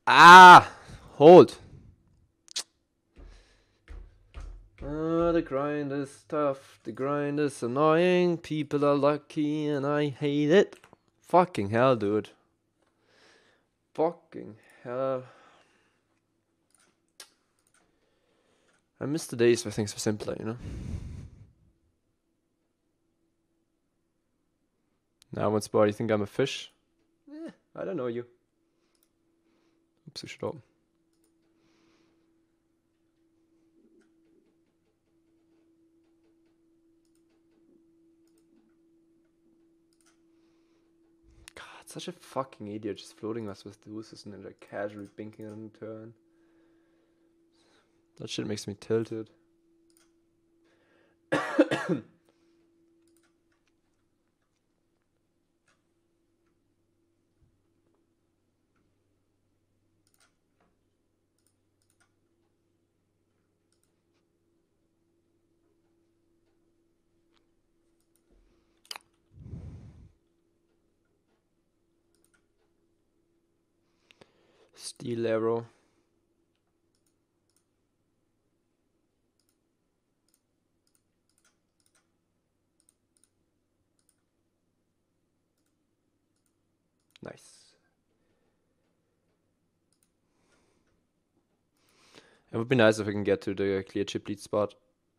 Ah! Hold. The grind is tough. The grind is annoying. People are lucky and I hate it. Fucking hell, dude. Fucking hell. I miss the days where things were simpler, you know? Now, once more, you think I'm a fish? I don't know you. Oops, I should open. God, such a fucking idiot just floating us with deuces and then like casually binking on the turn. That shit makes me tilted. Steel arrow. Nice. It would be nice if we can get to the clear chip lead spot.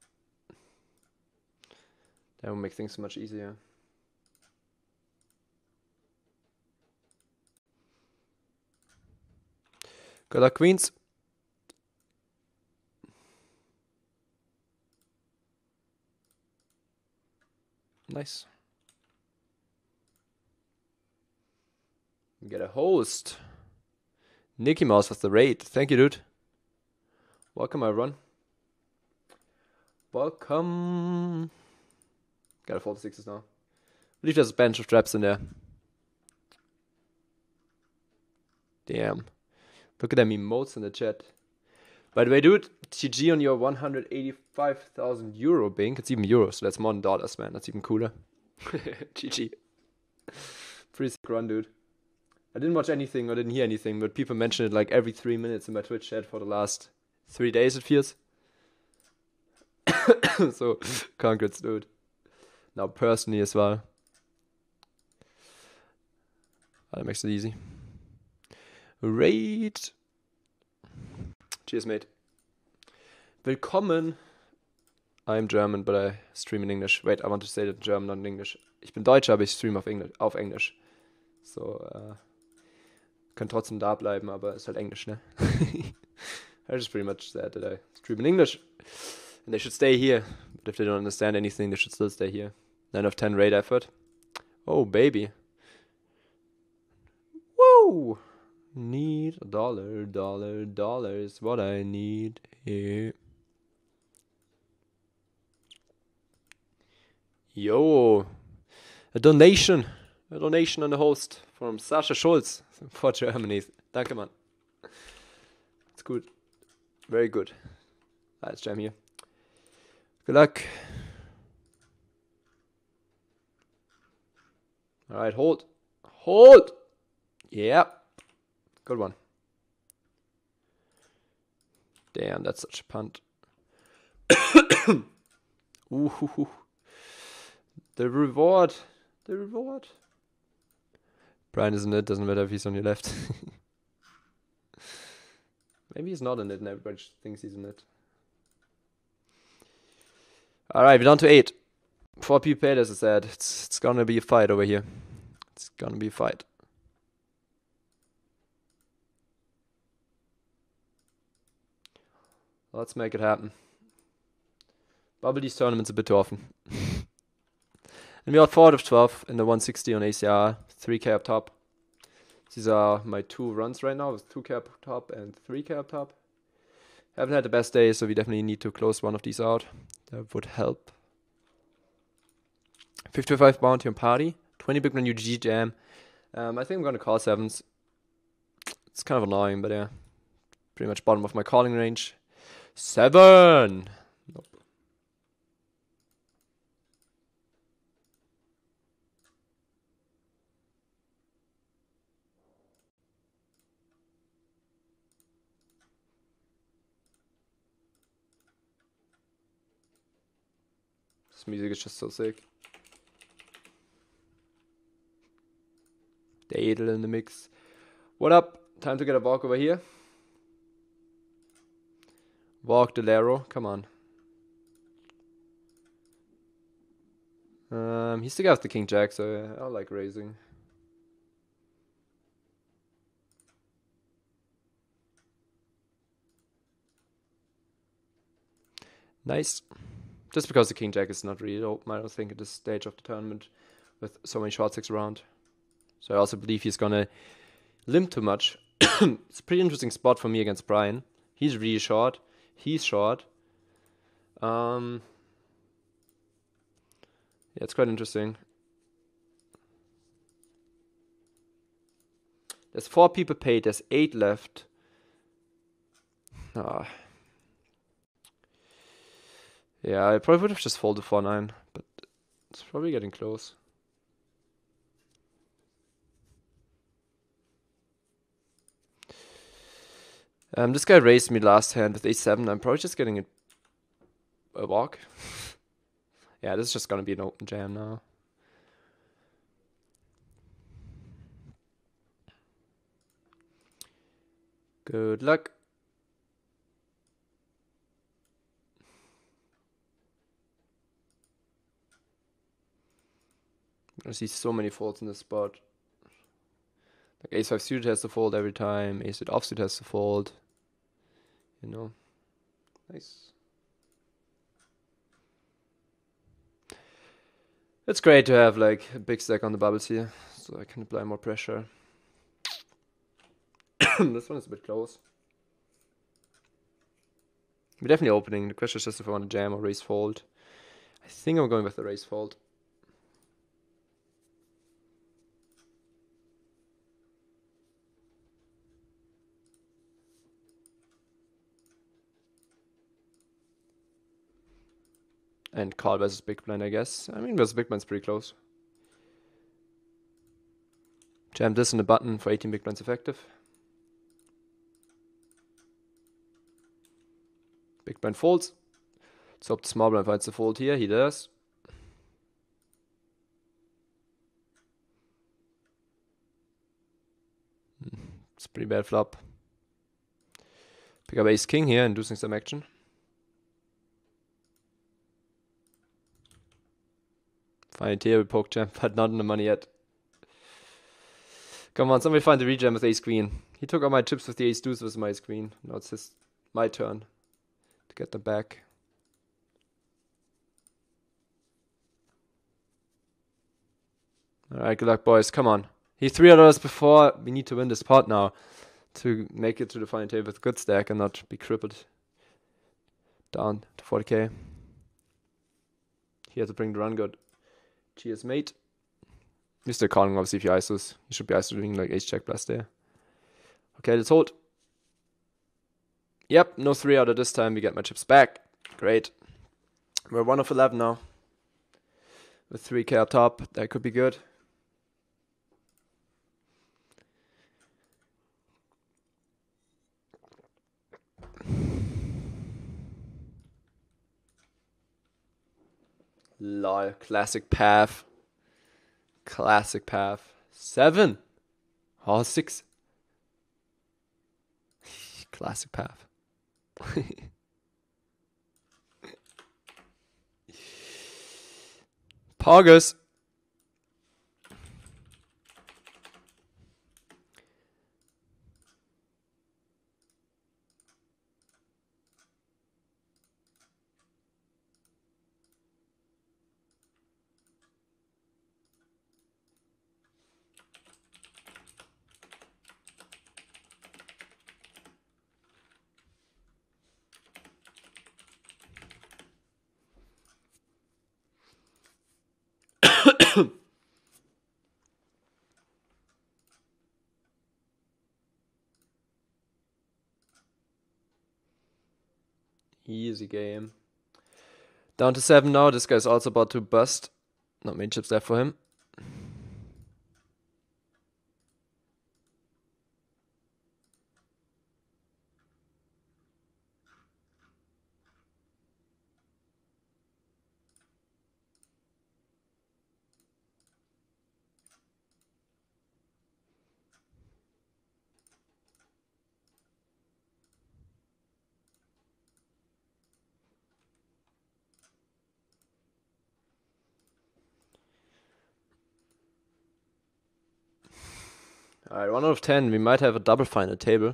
That would make things so much easier. Good luck, queens. Nice. We get a host. Nicky Mouse with the raid. Thank you, dude. Welcome, everyone. Welcome. Gotta fold the sixes now. I believe there's a bunch of traps in there. Damn. Look at them emotes in the chat. By the way, dude, GG on your 185,000 euro bank. It's even euros, so that's more than dollars, man. That's even cooler. GG. Pretty sick run, dude. I didn't watch anything or didn't hear anything, but people mention it like every 3 minutes in my Twitch chat for the last 3 days, it feels. So, congrats, dude. Now, personally as well. That makes it easy. Raid. Cheers, mate. Willkommen. I'm German, but I stream in English. Wait, I want to say that in German, not in English. Ich bin Deutscher, aber ich stream auf Englisch. So, kann trotzdem da bleiben, aber ist halt Englisch, ne? I just pretty much said that I stream in English. And they should stay here. But if they don't understand anything, they should still stay here. 9 of 10 raid effort. Oh, baby. Woo! Need $1 is what I need here. Yo! A donation on the host from Sascha Schulz for Germany. Danke, man. It's good. Very good. Let's jam here. Good luck. Alright, hold. Hold! Yeah. Good one. Damn, that's such a punt. Ooh. The reward. Brian is in it, doesn't matter if he's on your left. Maybe he's not in it and everybody thinks he's in it. Alright, we're down to 8. 4 people paid, as I said. It's gonna be a fight over here. It's gonna be a fight. Let's make it happen. Bubble these tournaments a bit too often. And we are 4 out of 12 in the 160 on ACR. 3k up top. These are my 2 runs right now, with 2k up top and 3k up top. Haven't had the best day, so we definitely need to close one of these out. That would help. 55 bounty on party. 20 big blind UGG jam. I think I'm gonna call 7s. It's kind of annoying, but yeah. Pretty much bottom of my calling range. 7! Nope. This music is just so sick. Dadle in the mix. What up? Time to get a walk over here. Walk the Laro. Come on. He still has the King Jack, so I like raising. Nice. Just because the King Jack is not really open, I don't think, at this stage of the tournament with so many short sticks around. So I also believe he's gonna limp too much. It's a pretty interesting spot for me against Brian. He's really short. He's short. Yeah, it's quite interesting. There's 4 people paid. There's 8 left. Yeah, I probably would have just folded 4-9, but it's probably getting close. This guy raised me last hand with a7. I'm probably just getting a walk. Yeah, this is just gonna be an open jam now. Good luck. I see so many folds in this spot. Like ace-5 suited has to fold every time. Ace-8 offsuit has to fold. You know. Nice. It's great to have like a big stack on the bubbles here, so I can apply more pressure. This one is a bit close. We're definitely opening. The question is just if I want to jam or raise fold. I think I'm going with the raise fold. And call versus big blind, I guess. I mean, versus big blind's pretty close. Jam this on the button for 18 big blinds effective. Big blind folds. Let's hope the small blind finds the fold here. He does. It's a pretty bad flop. Pick up ace king here, inducing some action. Fine here, we poke jam, but not in the money yet. Come on, somebody find the rejam with ace queen. He took all my chips with the ace deuce with my ace queen. Now it's my turn to get them back. Alright, good luck, boys. Come on. He's $3 before. We need to win this pot now to make it to the final table with a good stack and not be crippled down to 40k. He has to bring the run good. Cheers, mate. You're still calling, obviously, if you ISOs. You should be ISO doing like ace check plus there. Okay, let's hold. Yep, no 3 out of this time. We get my chips back. Great. We're 1 of 11 now. With 3k up top. That could be good. Lol, classic path. Classic path. 7. Oh, 6. Classic path. Poggers. Easy game. Down to 7 now. This guy's also about to bust. Not many chips left for him. Alright, 1 out of 10. We might have a double final table.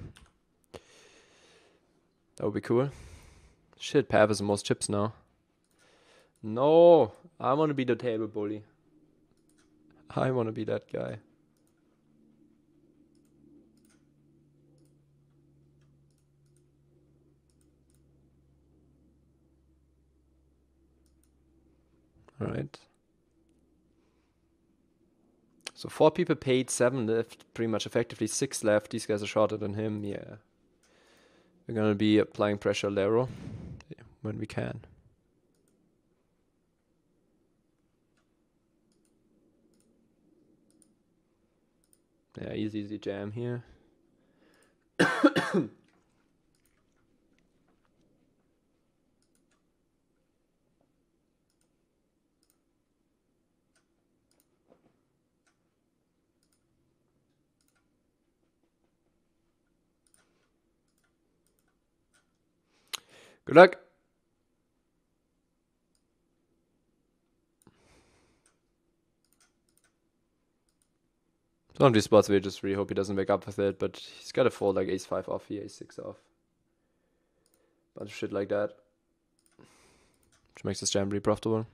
That would be cool. Shit, Pav has the most chips now. No, I want to be the table bully. I want to be that guy. Alright. So 4 people paid, 7 left, pretty much effectively 6 left. These guys are shorter than him, yeah. We're gonna be applying pressure Lero when we can. Yeah, easy jam here. Good luck. Some of these spots we just really hope he doesn't wake up with it, but he's got to fold like ace-5 off here, ace-6 off. Bunch of shit like that. Which makes this jam really profitable.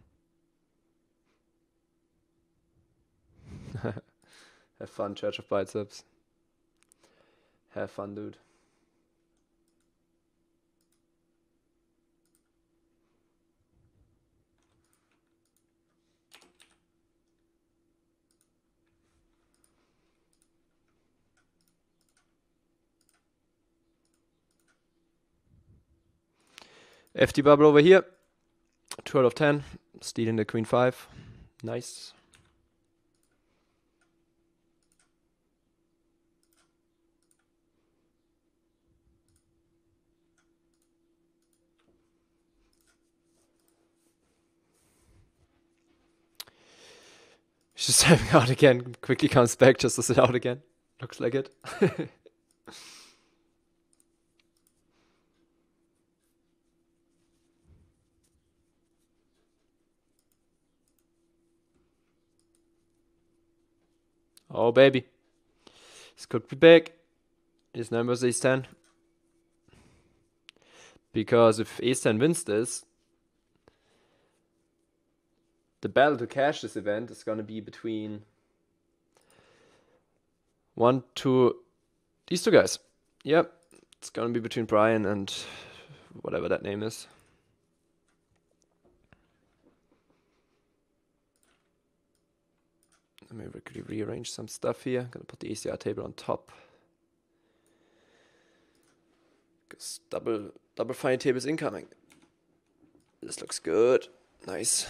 Have fun, Church of Biceps. Have fun, dude. FT bubble over here. 2 out of 10. Stealing the queen 5. Nice. He's just having out again. Quickly comes back just to sit out again. Looks like it. Oh, baby. This could be big. His number is ace-10. Because if ace-10 wins this, the battle to cash this event is going to be between these two guys. Yep. It's going to be between Brian and whatever that name is. Let me quickly rearrange some stuff here. I'm going to put the ACR table on top. Because double final table is incoming. This looks good. Nice.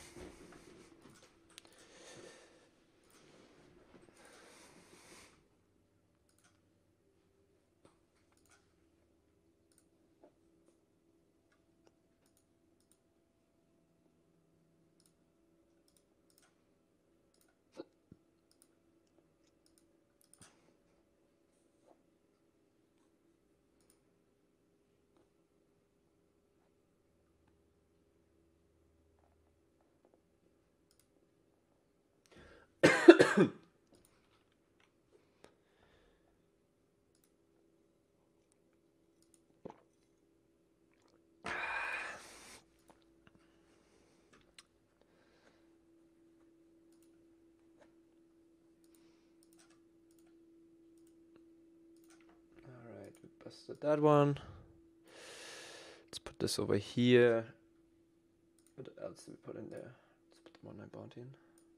Busted that one. Let's put this over here. What else do we put in there? Let's put the 1-9 bounty in.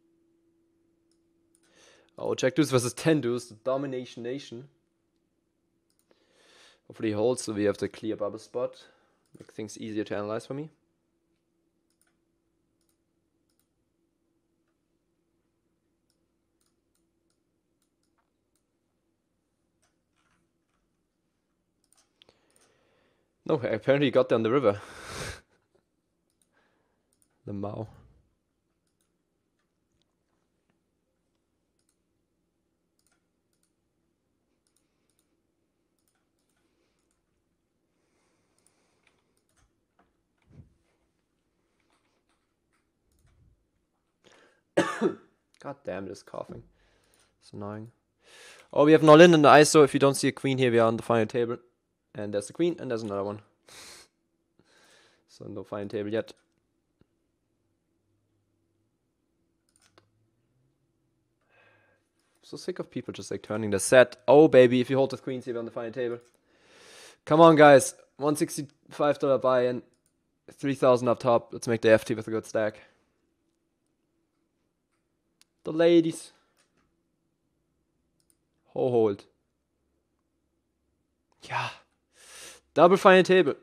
Oh, Jack Deuce versus 10 Deuce, the Domination Nation. Hopefully he holds, so we have the clear bubble spot. Make things easier to analyze for me. No, apparently he got down the river. The Mao. God damn, this coughing. It's annoying. Oh, we have an all-in and the ISO. If you don't see a queen here, we are on the final table. And there's the queen, and there's another one. So no final table yet. So sick of people just like turning the set. Oh, baby, if you hold the queens here on the final table. Come on, guys. $165 buy-in. 3,000 up top. Let's make the FT with a good stack. The ladies. Hold. Yeah. Double final table.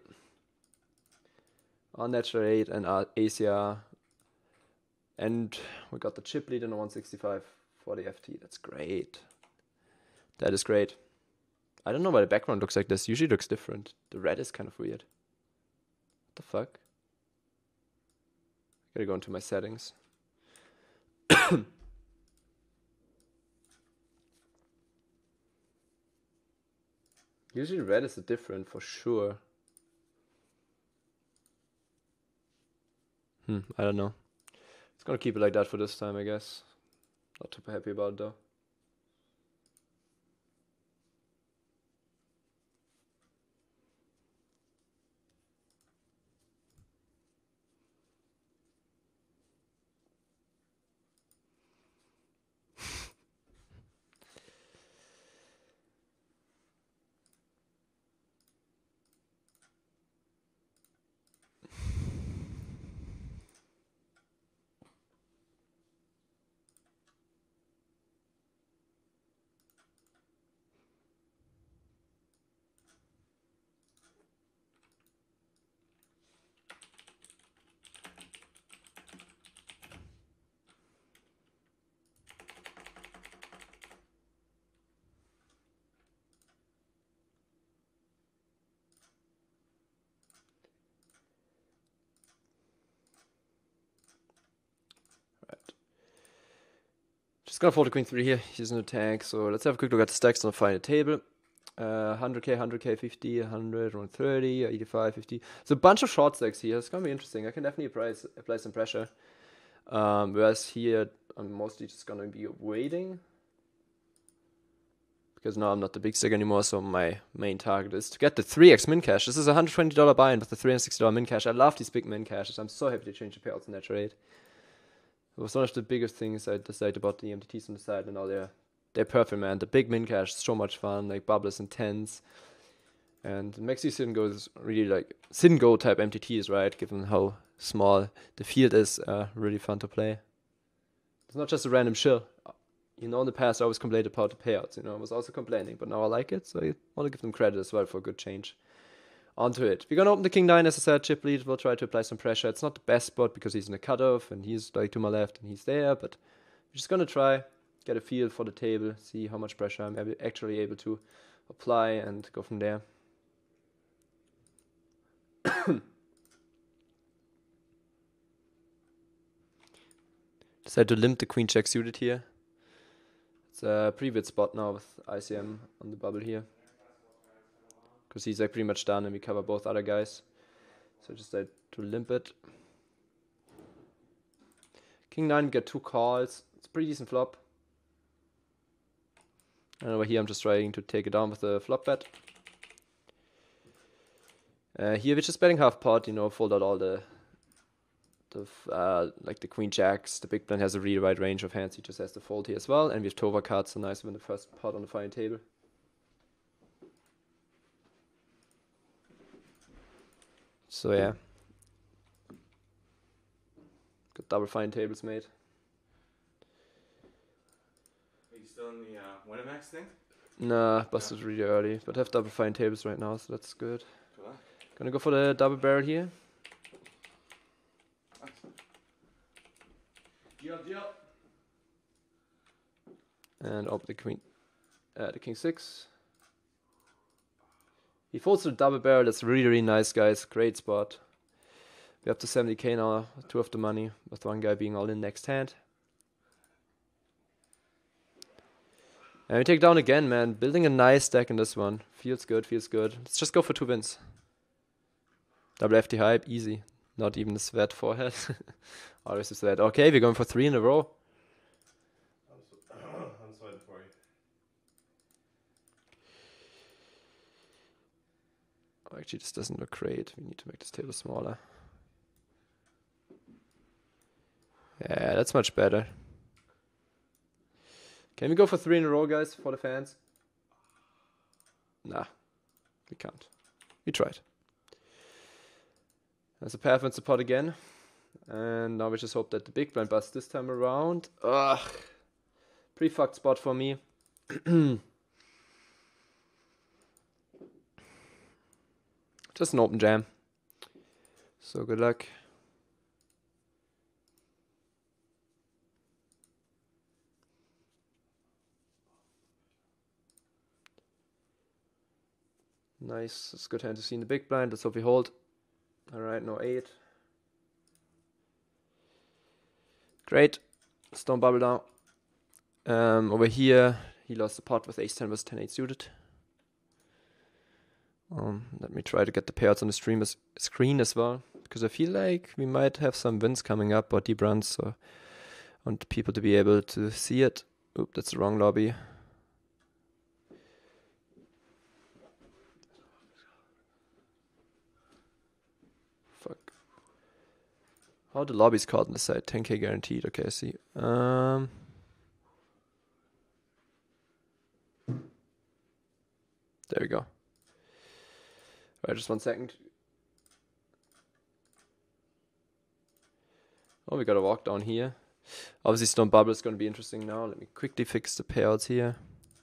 On natural 8 and ACR. And we got the chip lead in the 165 for the FT. That's great. That is great. I don't know why the background looks like this. Usually looks different. The red is kind of weird. What the fuck? Gotta go into my settings. Usually red is different for sure. I don't know. It's gonna keep it like that for this time, I guess. Not too happy about it though. Just gonna fold the queen 3 here. He's in the tank, so let's have a quick look at the stacks on the final table. 100k, 100k, 50, 100, 130, 85, 50. So a bunch of short stacks here. It's gonna be interesting. I can definitely apply some pressure. Whereas here, I'm mostly just gonna be waiting. Because now I'm not the big stack anymore, so my main target is to get the 3x min cash. This is a $120 buy-in with the $360 min cash. I love these big min cashes. I'm so happy to change the payouts in that trade. It was one of the biggest things I decided about the MTTs on the side, and now they're perfect, man. The big min cash is so much fun, like bubbles and tens. And Maxi sit and go is really like sit and go type MTTs, right? Given how small the field is, really fun to play. It's not just a random shill. You know, in the past I always complained about the payouts, I was also complaining, but now I like it, so I want to give them credit as well for a good change. Onto it. We're gonna open the king 9, as I said, chip lead. We'll try to apply some pressure. It's not the best spot because he's in the cutoff and he's like to my left and he's there, but we're just gonna try, get a feel for the table, see how much pressure I'm actually able to apply and go from there. Decided to limp the queen check suited here. It's a pretty weird spot now with ICM on the bubble here. Because he's like pretty much done and we cover both other guys. So I just decided to limp it. King 9, we get 2 calls. It's a pretty decent flop. And over here I'm just trying to take it down with a flop bet. Here we're just betting half pot, fold out all the like the queen jacks. The big blind has a really wide range of hands. He just has to fold here as well. And we have Tova cards, so nice win the first pot on the final table. So yeah. Got double final tables made. Are you still in the Winamax thing? Nah, busted really early. But I have double final tables right now, so that's good. Cool. Gonna go for the double barrel here. Deal. And open the queen, the king 6. He folds to the double barrel. That's really, really nice, guys. Great spot. We're up to 70k now, 2 of the money, with one guy being all in next hand. And we take down again, man. Building a nice deck in this one. Feels good. Let's just go for 2 wins. Double FT hype, easy. Not even a sweat forehead. Always a sweat. Okay, we're going for 3 in a row. I'm sweating for you. Actually, this doesn't look great. We need to make this table smaller. Yeah, that's much better. Can we go for 3 in a row, guys, for the fans? Nah, we can't. We tried. There's a path wins the pot again. And now we just hope that the big blind busts this time around. Ugh. Pretty fucked spot for me. Just an open jam. So good luck. Nice. It's a good hand to see in the big blind. Let's hope we hold. Alright, no 8. Great. Stone bubble now. Over here, he lost the pot with ace-10 versus 10-8 suited. Let me try to get the payouts on the screen as well, because I feel like we might have some wins coming up or deep runs, so I want people to be able to see it. Oop, that's the wrong lobby. Fuck. How are the lobbies called on the side? 10k guaranteed. Okay, I see. There we go. Alright, just 1 second. Oh, we got a walk down here. Obviously, stone bubble is going to be interesting now. Let me quickly fix the payouts here.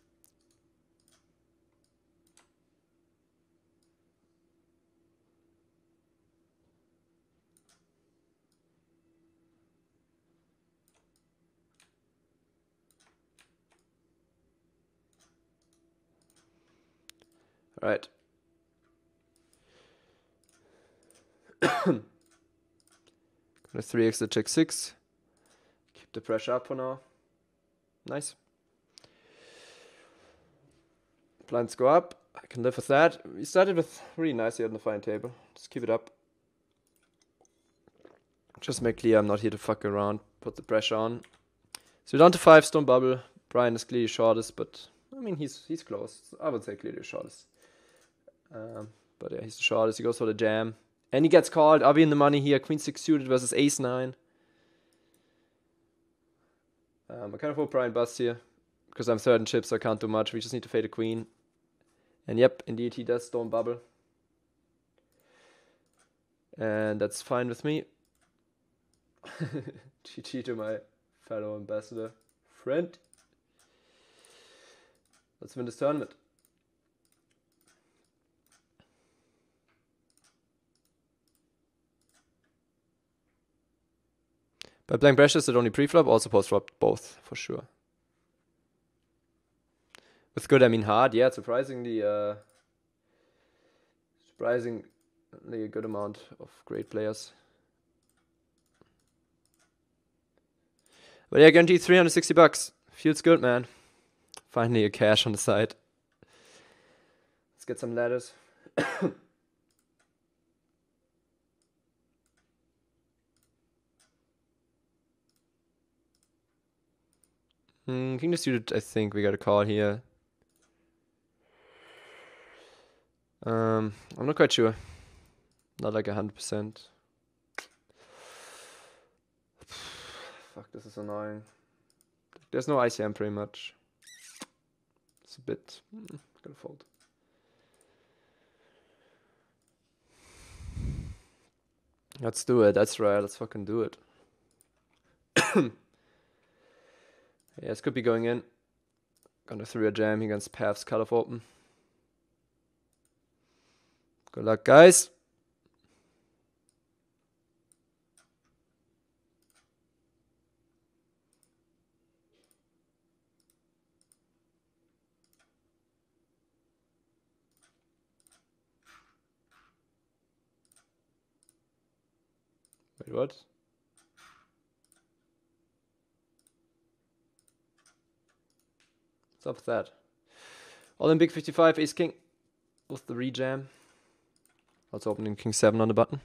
Alright. Gonna 3x the check 6. Keep the pressure up for now. Nice. Blinds go up. I can live with that. We started with really nice here on the fine table. Just keep it up. Just make clear I'm not here to fuck around. Put the pressure on. So we're down to 5 stone bubble. Brian is clearly shortest, but I mean he's close. I would say clearly shortest. But yeah, he's the shortest. He goes for the jam. And he gets called. Are we in the money here? Queen 6 suited versus ace 9. I kind of hope Brian busts here. Because I'm third in chips, so I can't do much. We just need to fade a queen. And yep, indeed he does stone bubble. And that's fine with me. GG to my fellow ambassador friend. Let's win this tournament. By playing pressures that only pre-flop, also post-flop, both, for sure. With good, I mean hard. Yeah, surprisingly a good amount of great players. But yeah, guaranteed 360 bucks. Feels good, man. Finally a cash on the side. Let's get some ladders. King suited, I think we got a call here. I'm not quite sure. Not like 100%. Fuck, this is annoying. There's no ICM pretty much. It's a bit... gotta fold. Let's do it. That's right. Let's fucking do it. Yeah, this could be going in. Gonna throw a jam against Path's cutoff open. Good luck, guys. Wait, what? What's up with that? All in big 55, ace king with the rejam. Also opening king 7 on the button.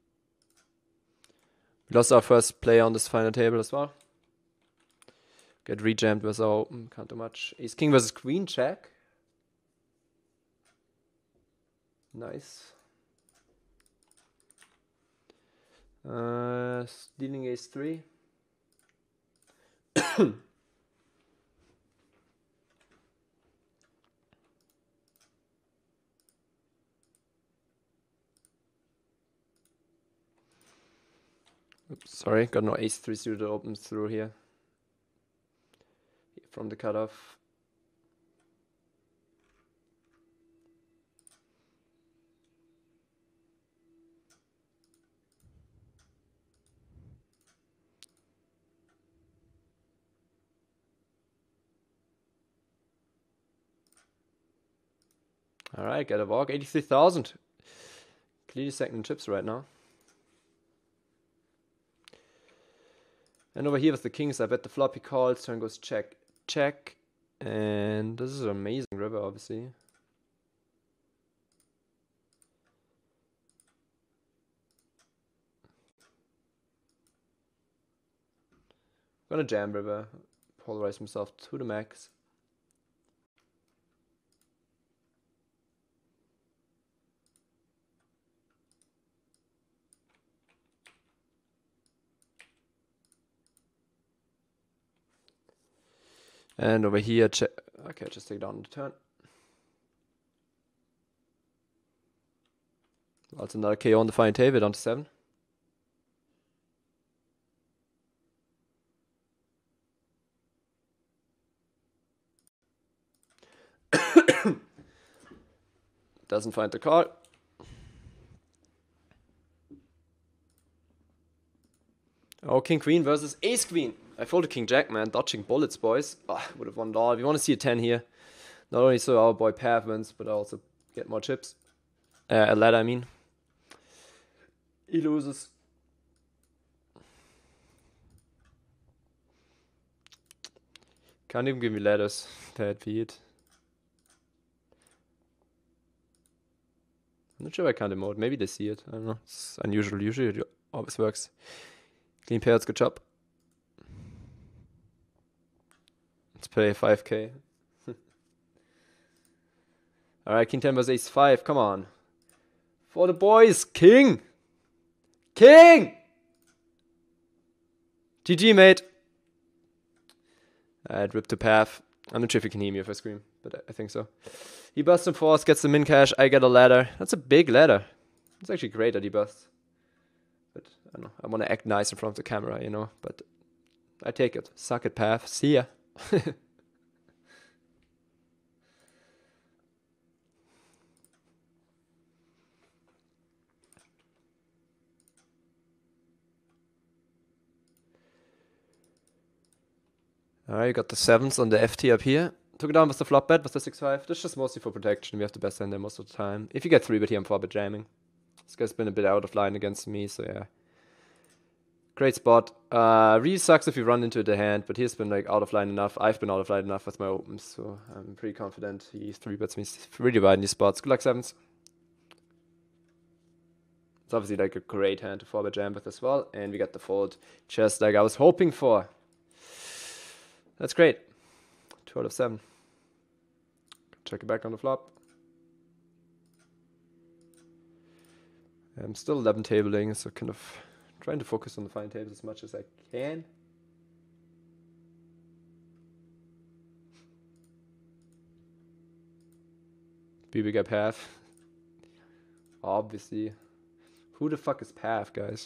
We lost our first player on this final table as well. Get rejammed was open. Can't do much. Ace king versus queen check. Nice. Stealing ace 3. Oops, sorry, got no ace 3 suited opens through here. From the cutoff. Alright, get a walk. 83,000. Clearly second in chips right now. And over here with the kings, I bet the flop he calls. Turn goes check, check. And this is an amazing river, obviously. Gonna jam river. Polarize himself to the max. And over here, check. Okay, just take down the turn. Also another KO on the fine table, down to 7. Doesn't find the call. Oh, king queen versus ace queen. I folded king jack, man. Dodging bullets, boys. Oh, would have won it all. If you want to see a 10 here, not only so our boy Pav wins, but I also get more chips. A ladder, I mean. He loses. Can't even give me ladders. Bad beat. I'm not sure I can't emote. Maybe they see it. I don't know. It's unusual. Usually it always works. Clean pairs, good job. Let's play 5k. Alright, king 10 versus ace 5. Come on. For the boys. King! King! GG, mate. I'd rip to path. I'm not sure if you can hear me if I scream, but I think so. He busts some force, gets the min cash. I get a ladder. That's a big ladder. It's actually great that he busts. But I don't know. I want to act nice in front of the camera, you know. But I take it. Suck it, path. See ya. Alright, you got the 7s on the FT up here. Took it down with the flop bet, with the 6-5. That's just mostly for protection. We have the best hand there most of the time. If you get 3-bet here, I'm 4-bet jamming. This guy's been a bit out of line against me, so yeah. Great spot. Really sucks if you run into the hand, but he's been like out of line enough. I've been out of line enough with my opens, so I'm pretty confident he 3-bets me really wide in these spots. Good luck, 7s. It's obviously like a great hand to 4-bet jam with as well. And we got the fold just like I was hoping for. That's great. 2 out of 7. Check it back on the flop. I'm still 11 tabling, so kind of trying to focus on the fine tables as much as I can. Be big up half. Obviously. Who the fuck is Path, guys?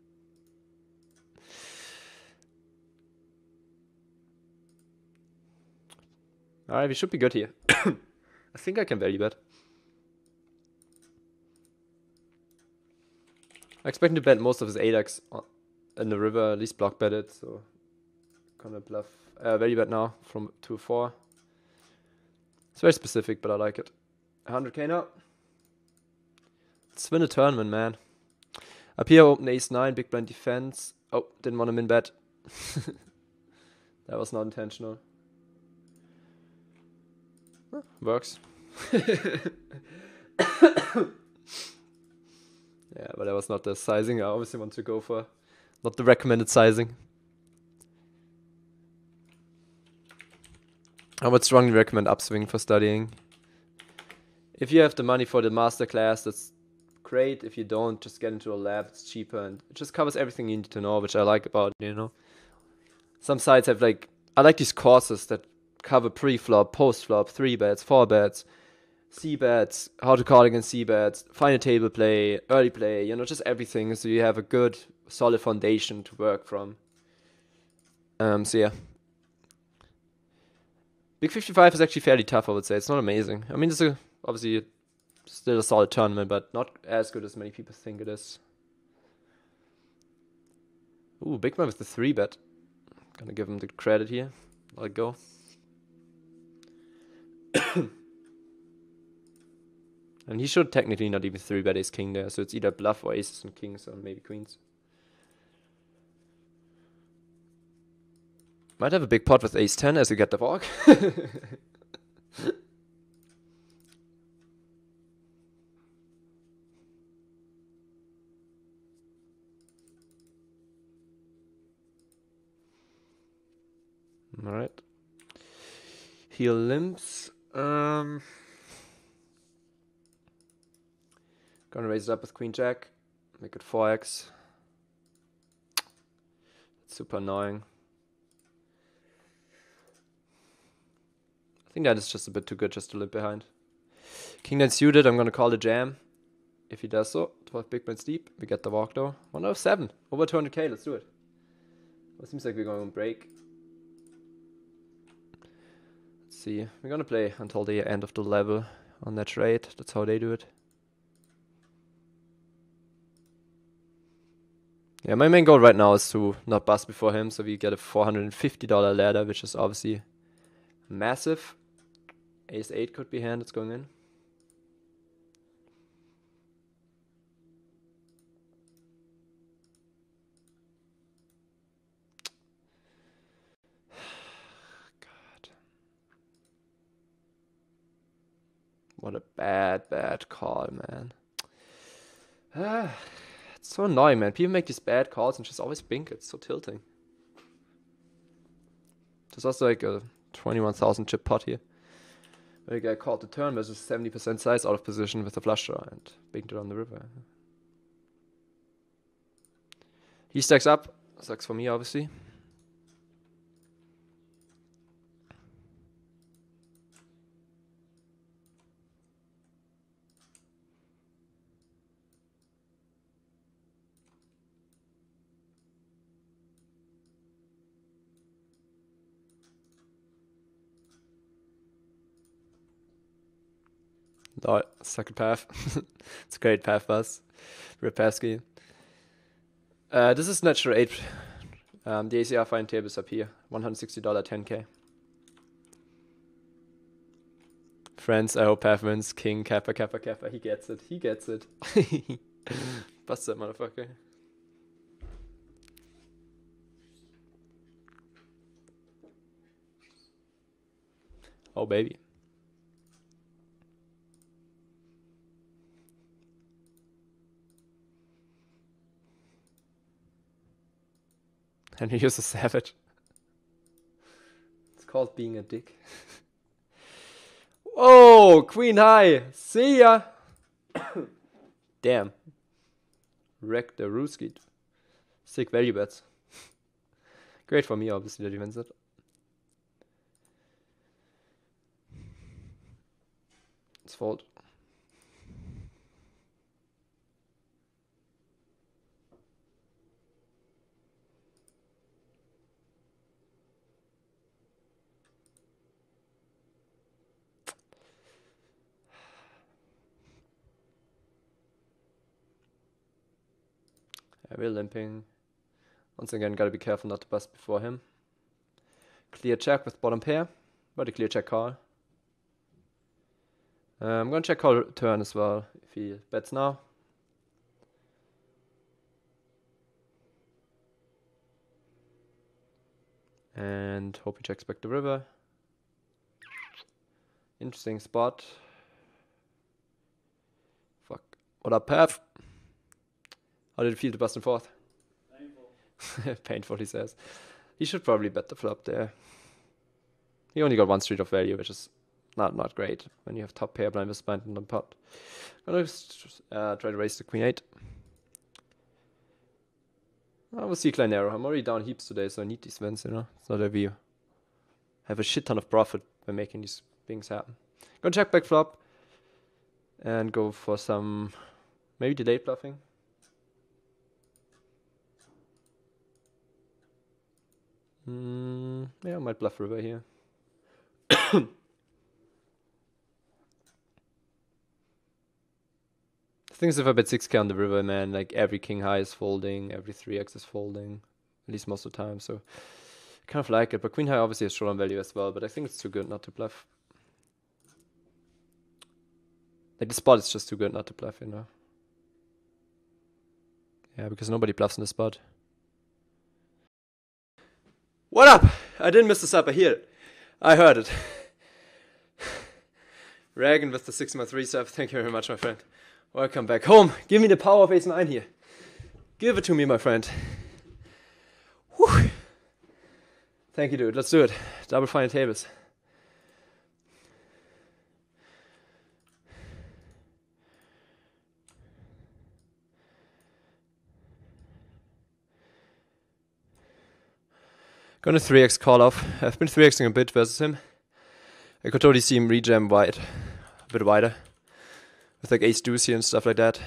Alright, we should be good here. I think I can value bet. I expect him to bet most of his 8x in the river, at least block bet it, so gonna bluff value bet now from 2-4. It's very specific, but I like it. 100k now. Let's win a tournament, man. Up here, open ace-9, big blind defense. Oh, didn't want to min bet. That was not intentional. Huh, works. Yeah, but that was not the sizing I obviously want to go for. Not the recommended sizing. I would strongly recommend Upswing for studying. If you have the money for the master class, that's great. If you don't, just get into a lab. It's cheaper and it just covers everything you need to know, which I like about it, you know. Some sites have I like these courses that cover pre-flop, post-flop, 3-bets, 4-bets, C-bets, how to call against C-bets, final table play, early play, you know, just everything, so you have a good, solid foundation to work from. So yeah. Big 55 is actually fairly tough, I would say. It's not amazing. I mean, it's obviously still a solid tournament, but not as good as many people think it is. Ooh, big man with the 3-bet. Gonna give him the credit here. Let it go. And he should technically not even 3-bet ace king there, so it's either bluff or aces and kings or maybe queens. Might have a big pot with ace 10 as you get the walk. Alright. He limps. Gonna raise it up with queen jack. Make it 4x. It's super annoying. I think that is just a bit too good just to limp behind. King 9 suited, I'm gonna call the jam. If he does so, 12 big blinds deep. We get the walk though. 107. Over 200k, let's do it. Well, it seems like we're going to break. Let's see. We're gonna play until the end of the level on that trade. That's how they do it. Yeah, my main goal right now is to not bust before him, so we get a $450 ladder, which is obviously massive. Ace 8 could be hand, it's going in. God. What a bad call, man. It's so annoying, man. People make these bad calls and just always bink. It's so tilting. There's also like a 21,000 chip pot here. Where the guy called the turn versus 70% size out of position with a flush draw and binked it on the river. He stacks up. Sucks for me, obviously. Oh, second path. It's a great path bus. Rip Pesky. This is natural 8. The ACR fine table is up here. $160, 10k. Friends, I hope Path wins. King, Kappa, Kappa, Kappa. He gets it. He gets it. Bust that motherfucker. Oh, baby. And here's a savage. It's called being a dick. Oh, queen high. See ya. Damn. Wreck the Ruski. Sick value bets. Great for me, obviously, that he wins it. It's fold. Yeah, we're limping. Once again, gotta be careful not to bust before him. Clear check with bottom pair. But a clear check call. I'm gonna check call turn as well, if he bets now. And hope he checks back the river. Interesting spot. Fuck. What up, Path? How did it feel to bust in fourth? Painful. Painful, he says. He should probably bet the flop there. He only got 1 street of value, which is not great when you have top pair blind with blind in the pot. Gonna try to raise the queen 8. I will see Klein Arrow. I'm already down heaps today, so I need these wins, you know. It's not that we have a shit ton of profit by making these things happen. Gonna check back flop and go for some maybe delayed bluffing. Yeah, I might bluff river here. The thing is, if I bet 6k on the river, man, like every king high is folding, every 3x is folding, at least most of the time, so I kind of like it. But queen high obviously has showdown value as well, but I think it's too good not to bluff. Like the spot is just too good not to bluff, you know. Yeah, because nobody bluffs in the spot. What up? I didn't miss this up, I hear it. I heard it. Reagan with the 6x3 stuff. Thank you very much, my friend. Welcome back home. Give me the power of ace-9 here. Give it to me, my friend. Whew. Thank you, dude. Let's do it. Double final tables. Gonna 3x call off. I've been 3xing a bit versus him. I could totally see him rejam wide. A bit wider. With like ace deuce here and stuff like that.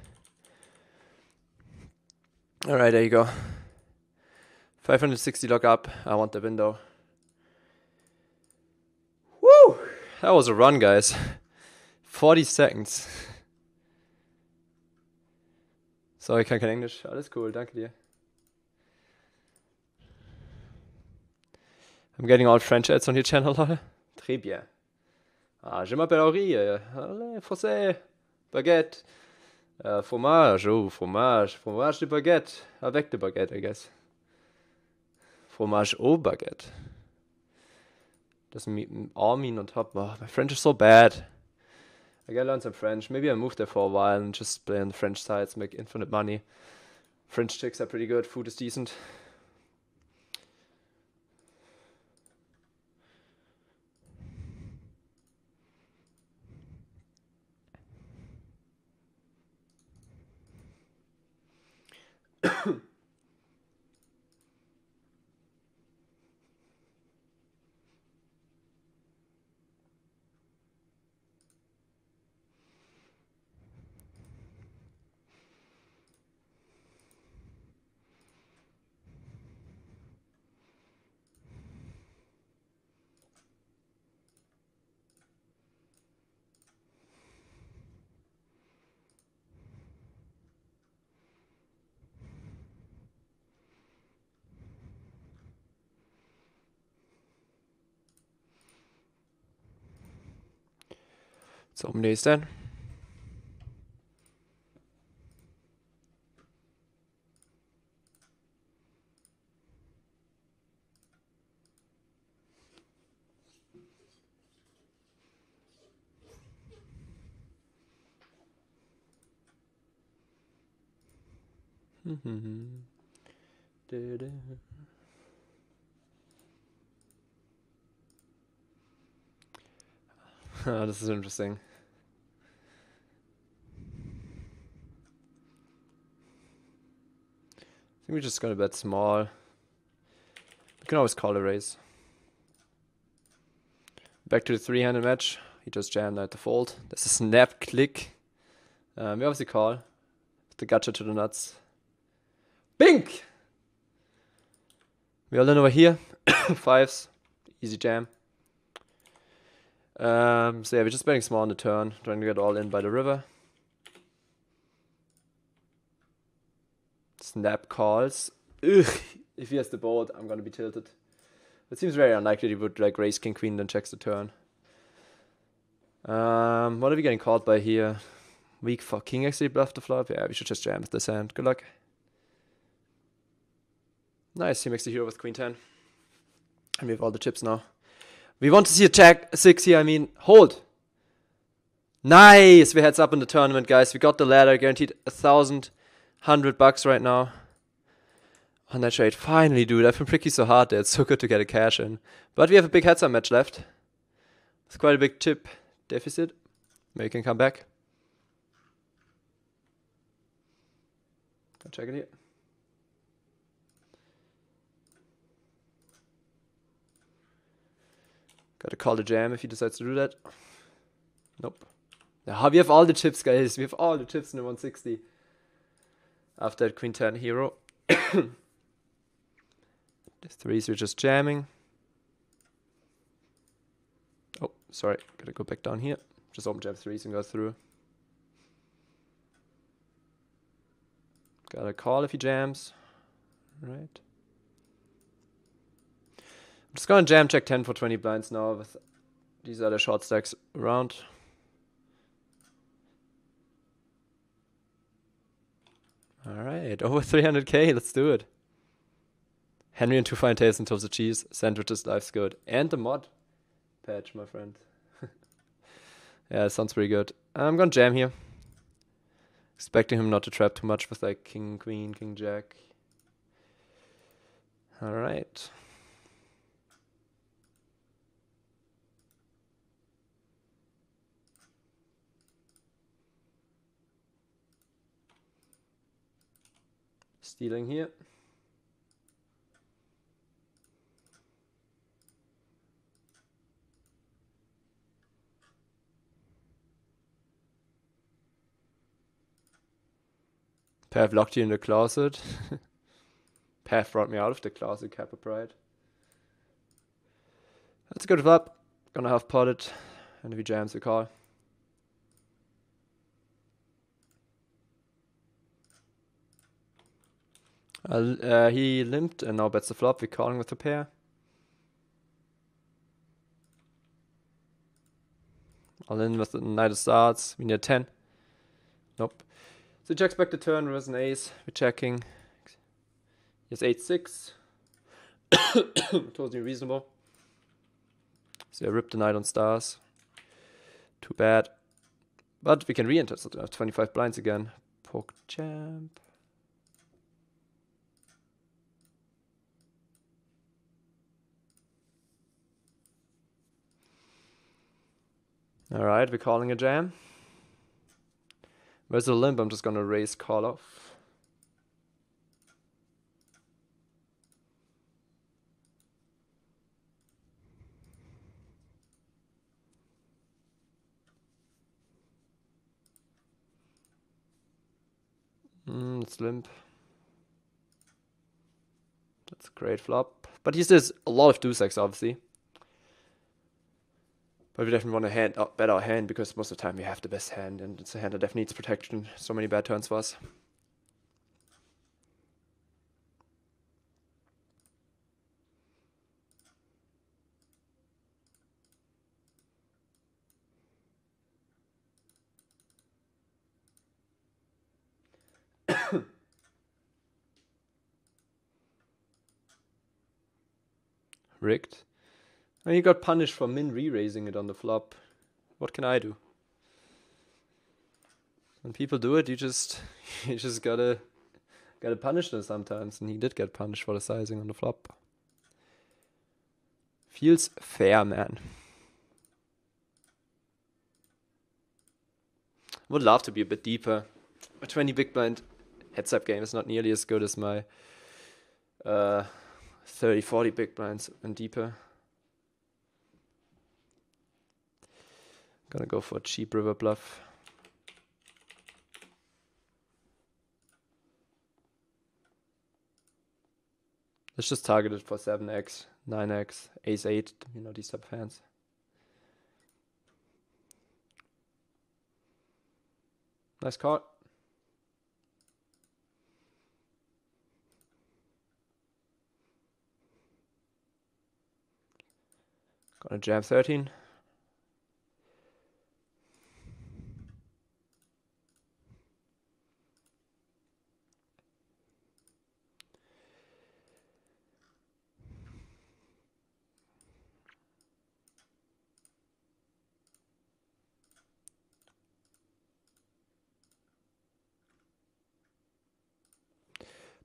Alright, there you go. 560 lock up. I want the window. Woo! That was a run, guys. 40 seconds. So ich kann kein Englisch. Alles cool, danke dir. I'm getting all French ads on your channel, Leute. Très bien. Ah, je m'appelle Henri. Allez, français. Baguette. Fromage. Oh, fromage. Fromage de baguette. Avec de baguette, I guess. Fromage au baguette. Doesn't all mean on top. Oh, my French is so bad. I gotta learn some French. Maybe I move there for a while and just play on the French sides, make infinite money. French chicks are pretty good. Food is decent. So, nächst dann. This is interesting. I think we're just gonna bet small. We can always call a raise. Back to the 3-handed match. He just jammed at the fold. There's a snap click. We obviously call. The gotcha to the nuts. Bink! We all in over here. 5s. Easy jam. So yeah, we're just betting small on the turn. Trying to get all in by the river. Snap calls. Ugh. If he has the board, I'm gonna be tilted. It seems very unlikely he would like raise king queen then checks the turn. What are we getting called by here? Weak for king actually bluff the flop. Yeah, we should just jam with this hand. Good luck. Nice, he makes the hero with queen 10. And we have all the chips now. We want to see a jack 6 here, I mean, hold. Nice, we heads up in the tournament, guys. We got the ladder, guaranteed $1,100 right now. On that trade, finally, dude. I've been freaking so hard there. It's so good to get a cash in. But we have a big heads-up match left. It's quite a big chip deficit. Maybe you can come back. I'll check it here. Gotta call the jam if he decides to do that. Nope. Now, we have all the chips, guys. We have all the chips in the 160. After that Queen 10 hero. The threes we're just jamming. Oh, sorry. Gotta go back down here. Just open jam threes and go through. Gotta call if he jams. Right. I'm just gonna jam check 10 for 20 blinds now with these other short stacks around. Alright, over 300k, let's do it. Henry and 2 fine tails and toast of cheese. Sandwiches, life's good. And the mod patch, my friend. Yeah, it sounds pretty good. I'm gonna jam here. Expecting him not to trap too much with like king, queen, king, jack. Alright. Stealing here. Path locked you in the closet. Path brought me out of the closet, Kappa Pride. That's a good flop. Gonna have potted. And if he jams, we call. He limped and now bets the flop. We're calling with the pair. All in with the knight of starts. We need a 10. Nope. So he checks back the turn with an ace. We're checking. He has 8-6. Totally reasonable. So I ripped the knight on stars. Too bad. But we can re-enter, so 25 blinds again. Poke champ. Alright, we're calling a jam. Where's the limp? I'm just gonna raise call off. It's limp. That's a great flop. But he says a lot of deuce-X, obviously. But we definitely want to bet our hand because most of the time we have the best hand and it's a hand that definitely needs protection. So many bad turns for us. Rigged. And he got punished for min re-raising it on the flop. What can I do? When people do it, you just gotta punish them sometimes, and he did get punished for the sizing on the flop. Feels fair, man. Would love to be a bit deeper. A 20 big blind heads-up game is not nearly as good as my 30-40 big blinds and deeper. Gonna go for a cheap river bluff. Let's just target it for 7x, 9x, ace-8, you know, these type of hands. Nice call. Gonna jam 13.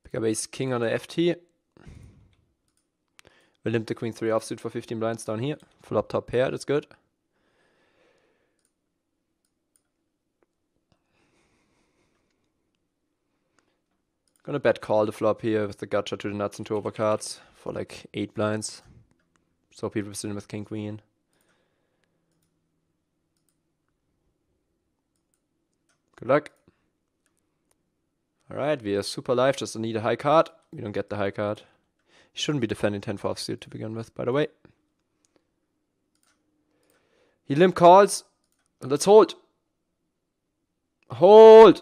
Pick up ace king on the FT. We'll limp the queen 3 offsuit for 15 blinds down here. Flop top pair, that's good. Gonna bet call the flop here with the gotcha to the nuts and 2 overcards for like 8 blinds. So people sitting with king queen. Good luck. Alright, we are super live, just need a high card. We don't get the high card. He shouldn't be defending 10 for offsuit to begin with, by the way. He limp calls. Let's hold. Hold!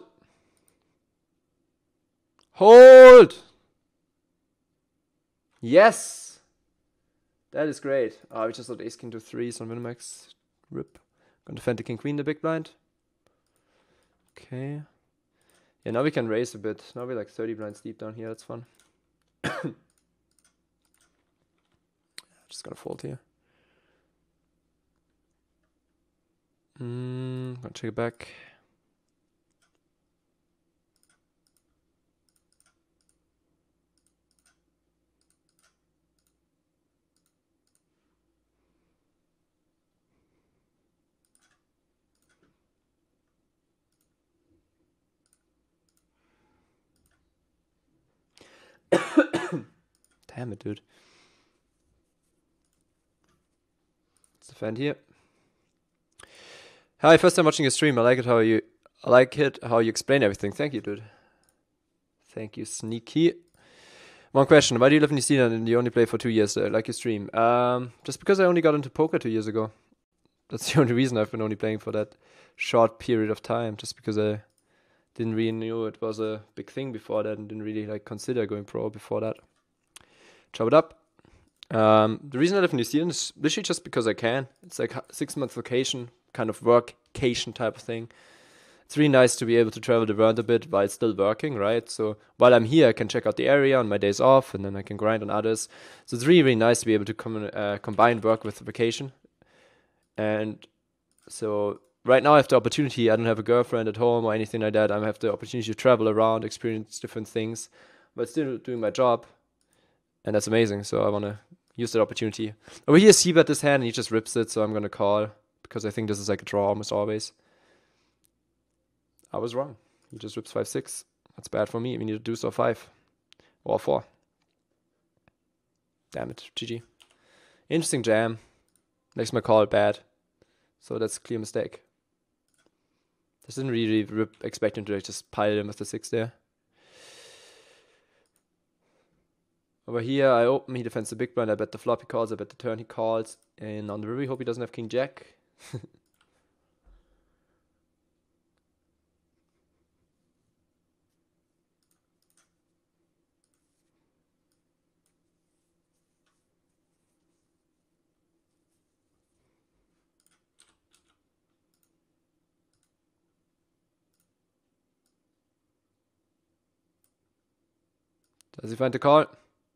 Hold! Yes! That is great. We just got ace king to 3s on Winamax. Rip. Gonna defend the king queen, the big blind. Okay. Yeah, now we can raise a bit. Now we're like 30 blinds deep down here. That's fun. Just gonna fold here. Gonna take it back. Damn it, dude. Let's defend here. Hi, first time watching your stream. I like it how you explain everything. Thank you, dude. Thank you, Sneaky. One question: why do you live in New Zealand and you only play for 2 years? Like your stream? Just because I only got into poker 2 years ago. That's the only reason I've been only playing for that short period of time. Just because I didn't really know it was a big thing before that and didn't really like consider going pro before that. Chop it up. The reason I live in New Zealand is literally just because I can. It's like 6 month vacation, kind of workcation type of thing. It's really nice to be able to travel the world a bit while still working, right? So while I'm here, I can check out the area on my days off, and then I can grind on others. So it's really, really nice to be able to combine work with vacation. And so right now I have the opportunity. I don't have a girlfriend at home or anything like that. I have the opportunity to travel around, experience different things, but still doing my job. And that's amazing, so I want to use that opportunity. Over here, C-bet this hand, and he just rips it, so I'm going to call, because I think this is like a draw almost always. I was wrong. He just rips 5-6. That's bad for me. We need to do so 5. Or 4. Damn it, GG. Interesting jam. Makes my call bad. So that's a clear mistake. Just didn't really expect him to like just pile him with the 6 there. Over here, I open, he defends the big blind, I bet the flop he calls, I bet the turn he calls, and on the river, hope he doesn't have king jack. Does he find the call?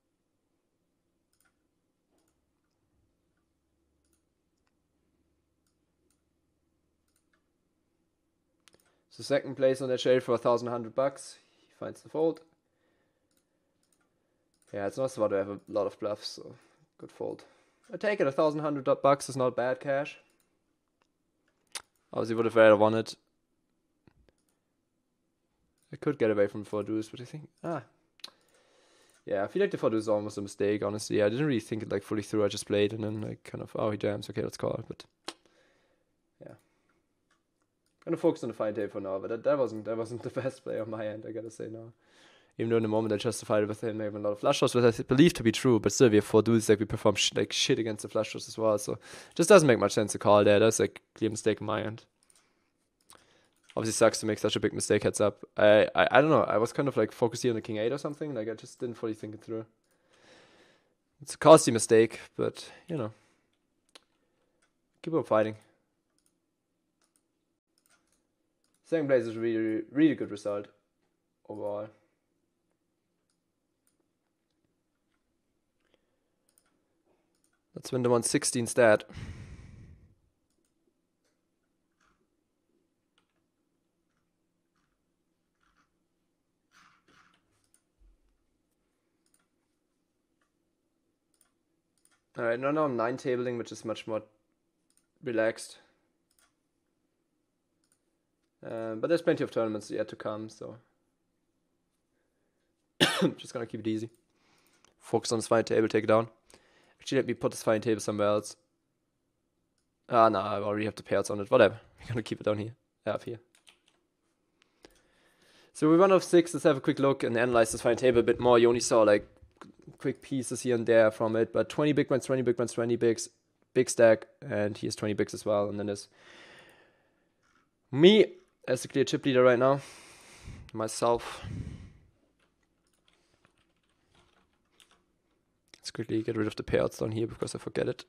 So second place on that shade for $1,100. He finds the fold. Yeah, it's not smart to have a lot of bluffs, so good fold. I take it, $1,100 is not bad cash. Obviously would have rather won it. I could get away from 4 deuce, but I think, yeah, I feel like the 4 deuce is almost a mistake, honestly. I didn't really think it like fully through, I just played and then like kind of, oh, he jams, okay, let's call, but yeah. I'm gonna focus on the fine tape for now, but that wasn't the best play on my end, I gotta say now. Even though in the moment I justified it with him having a lot of flush draws, which I believe to be true, but still we have 4 deuces, like we perform like shit against the flush draws as well, so it just doesn't make much sense to call there. That's like a clear mistake on my end. Obviously sucks to make such a big mistake heads up. I don't know, I was kind of like focusing on the king 8 or something, like I just didn't fully think it through. It's a costly mistake, but you know, keep on fighting. Second place is really, really good result overall. Let's win the 116 stat. Alright, now I'm 9 tabling, which is much more relaxed. But there's plenty of tournaments yet to come, so just gonna keep it easy. Focus on this final table, take it down. Actually, let me put this final table somewhere else. Ah, no, I already have the pairs on it. Whatever. I'm gonna keep it down here. Up here. So we run off 6. Let's have a quick look and analyze this final table a bit more. You only saw like quick pieces here and there from it, but 20 big blinds, 20 big blinds, 20 bigs, big stack, and here's 20 bigs as well. And then there's me as the clear chip leader right now. Myself. Let's quickly get rid of the payouts down here because I forget it.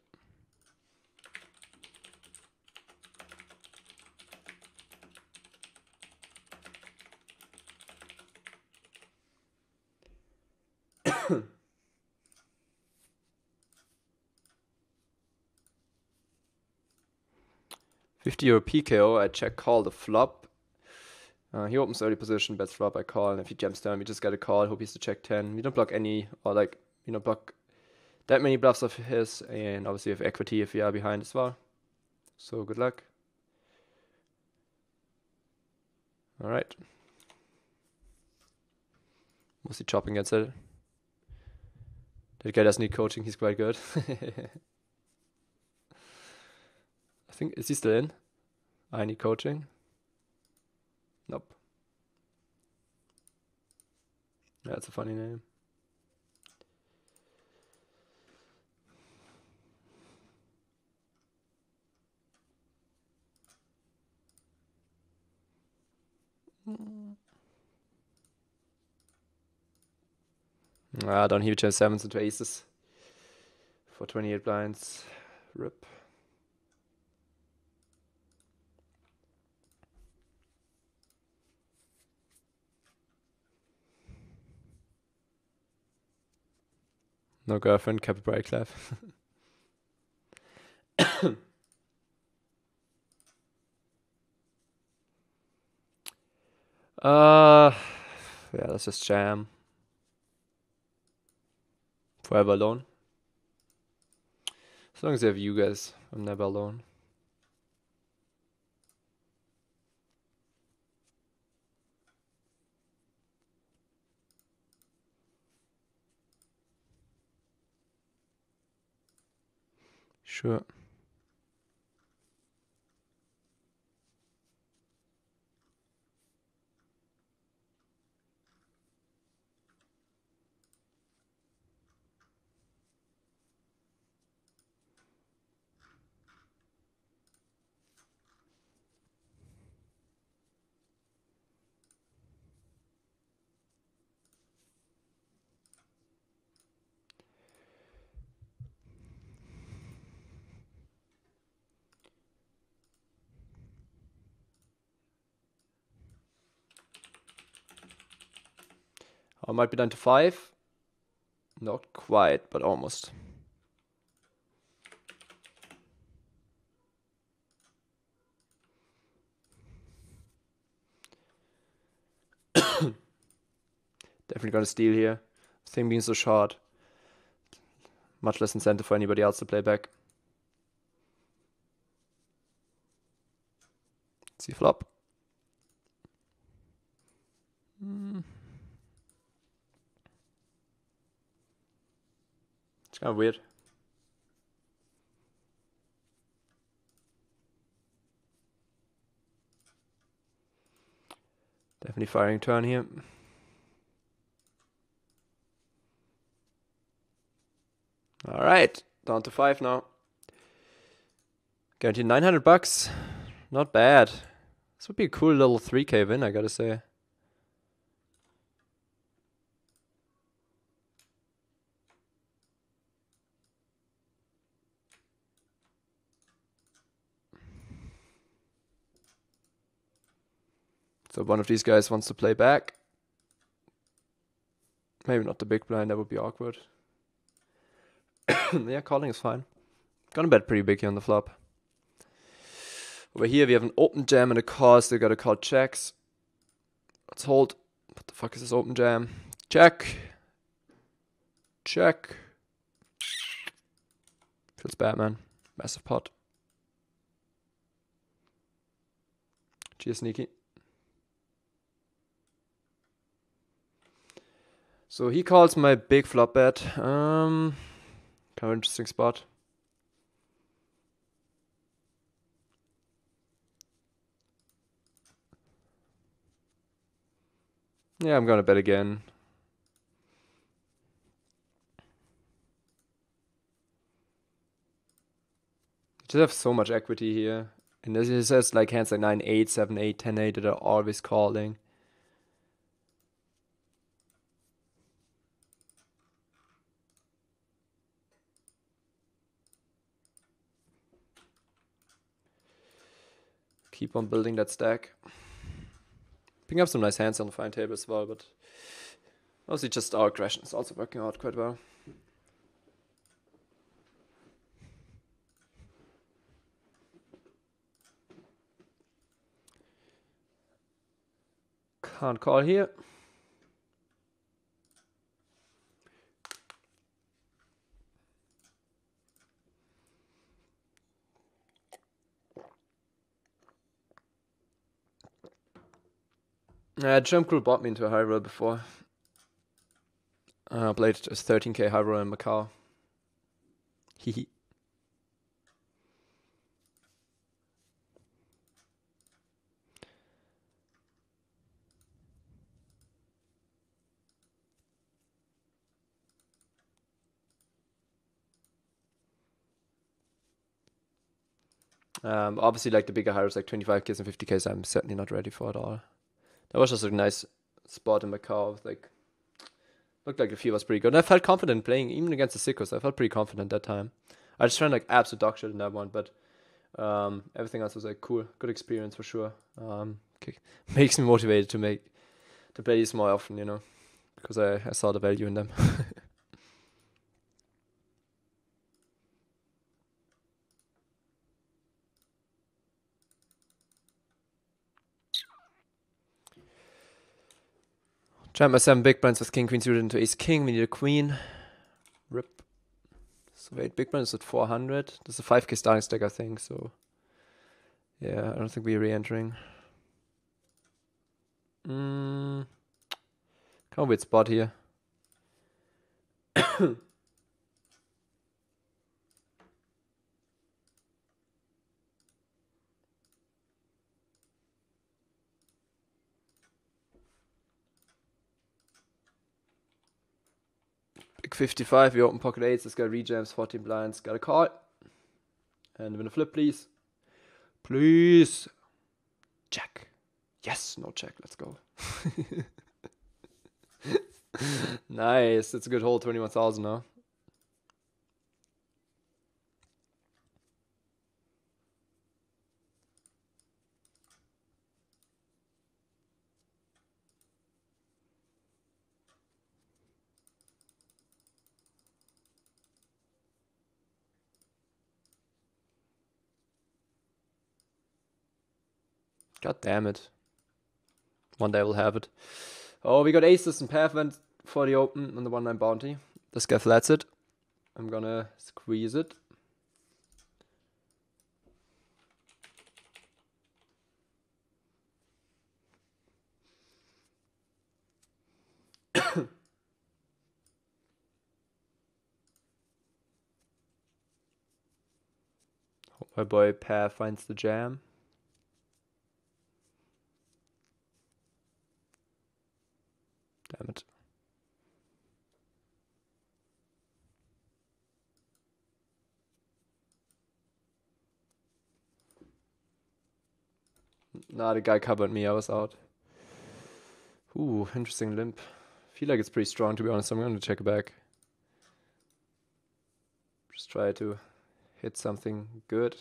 €50 PKO, I check call the flop. He opens early position, bets flop, I call, and if he jams down, we just get a call, hope he's to check 10. We don't block any, or like, we don't block that many bluffs of his, and obviously have equity if we are behind as well. So good luck. Alright. Mostly chopping against it. That guy doesn't need coaching, he's quite good. I think, is he still in? I need coaching. Nope. That's a funny name. Down here we turn 7s into aces. For 28 blinds. Rip. No girlfriend, kept a break left. Yeah, let's just jam. Forever alone. As long as I have you guys, I'm never alone. Sure. I might be down to 5. Not quite, but almost. Definitely gonna steal here. Thing being so short. Much less incentive for anybody else to play back. See flop. It's kind of weird. Definitely firing turn here. Alright, down to 5 now. Guaranteed $900. Not bad. This would be a cool little 3K win, I gotta say. So one of these guys wants to play back. Maybe not the big blind, that would be awkward. Yeah, calling is fine. Gonna bet pretty big here on the flop. Over here we have an open jam and a call, still gotta call checks. Let's hold. What the fuck is this open jam? Check. Check. Feels bad, man. Massive pot. Cheers, sneaky. So he calls my big flop bet. Kind of interesting spot. Yeah, I'm gonna bet again. Just have so much equity here. And this says like hands like 9-8, 7-8, 10-8 that are always calling. Keep on building that stack. Picking up some nice hands on the fine table as well, but mostly just our aggression is also working out quite well. Can't call here. Jump Crew bought me into a high roll before. Played a 13k high roll in Macau. Hehe. Obviously, like the bigger high rolls, like 25ks and 50ks, I'm certainly not ready for at all. That was just a nice spot in Macau. Like, looked like the feel was pretty good. And I felt confident playing, even against the Sickos. I felt pretty confident that time. I just ran like absolute dog shit in that one, but everything else was like cool, good experience for sure. Makes me motivated to play these more often, you know, because I saw the value in them. Jam my 7 big blinds with king, queen suited into ace king. We need a queen. Rip. So 8 big blinds at 400. This is a 5k starting stack, I think. So yeah, I don't think we're re-entering. Kind of weird spot here. Big 55, we open pocket 8s. This guy rejams 14 blinds. Got a call. And win a flip, please. Please. Check. Yes, no check. Let's go. Nice. That's a good hole. 21,000 now. God damn it. One day we'll have it. Oh, we got aces and pair went for the open on the 1-9 bounty. This guy flats it. I'm gonna squeeze it. Hope my boy pair finds the jam. Damn it. Nah, the guy covered me. I was out. Ooh, interesting limp. Feel like it's pretty strong, to be honest. I'm gonna check it back. Just try to hit something good.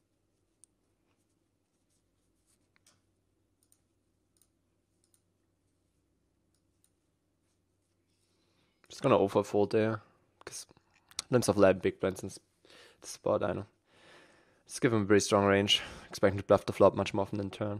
Just gonna overfold there. Because limps of lab big blinds in the spot, I know. Just give him a very strong range. Expecting to bluff the flop much more often than turn.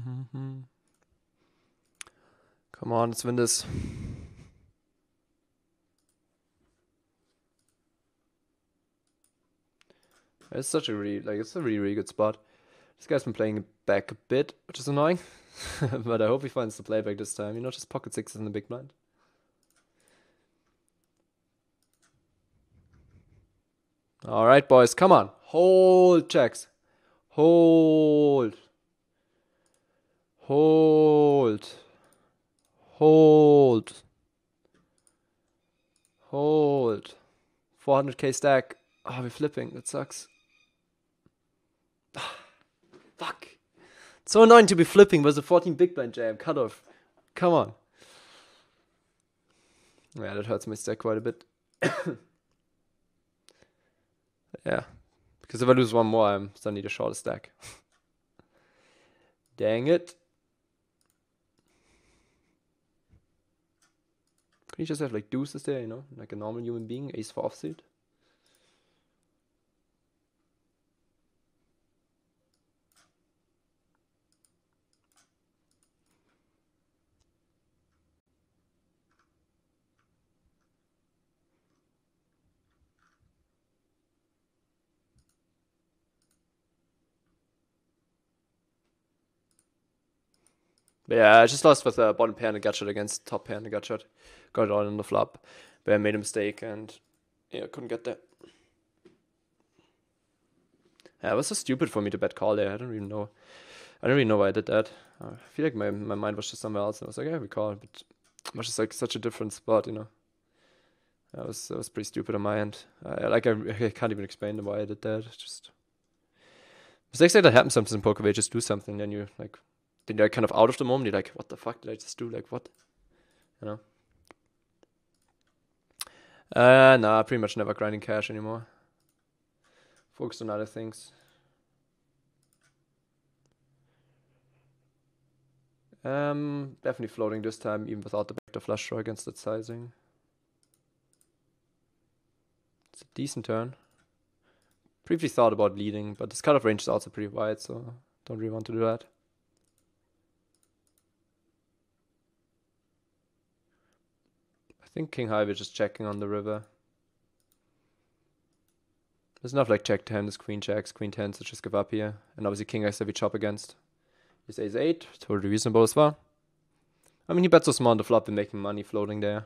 Come on, let's win this. It's such a it's a really good spot. This guy's been playing it back a bit, which is annoying. But I hope he finds the playback this time. You know, just pocket sixes in the big blind. Alright, boys, come on. Hold checks. Hold. Hold. Hold. Hold. 400k stack. Oh, we're flipping. That sucks. Fuck. It's so annoying to be flipping with a 14 big blind jam. Cut off. Come on. Yeah, that hurts my stack quite a bit. Yeah. Because if I lose one more, I'm suddenly the shortest stack. Dang it. Can you just have like deuces there, you know? Like a normal human being, ace for offsuit? But yeah, I just lost with bottom pair and a gut shot against top pair and a gut shot. Got it all on the flop. But I made a mistake and yeah, couldn't get there. Yeah, it was so stupid for me to bet call there. I don't really know why I did that. I feel like my mind was just somewhere else and I was like, yeah, we call. But it was just like such a different spot, you know. That was pretty stupid on my end. I can't even explain why I did that. It's just mistakes like that happen sometimes in poker where you just do something and then you're kind of out of the moment. You're like, what the fuck did I just do? Like, what? You know? Nah, pretty much never grinding cash anymore. Focused on other things. Definitely floating this time, even without the backdoor flush draw against that sizing. It's a decent turn. Briefly thought about leading, but this cutoff range is also pretty wide, so don't really want to do that. I think king high, we're just checking on the river. There's enough like check 10, there's queen checks, queen 10, so just give up here. And obviously king X we chop against. He's ace 8, totally reasonable as well. I mean, he bets so small on the flop and making money floating there.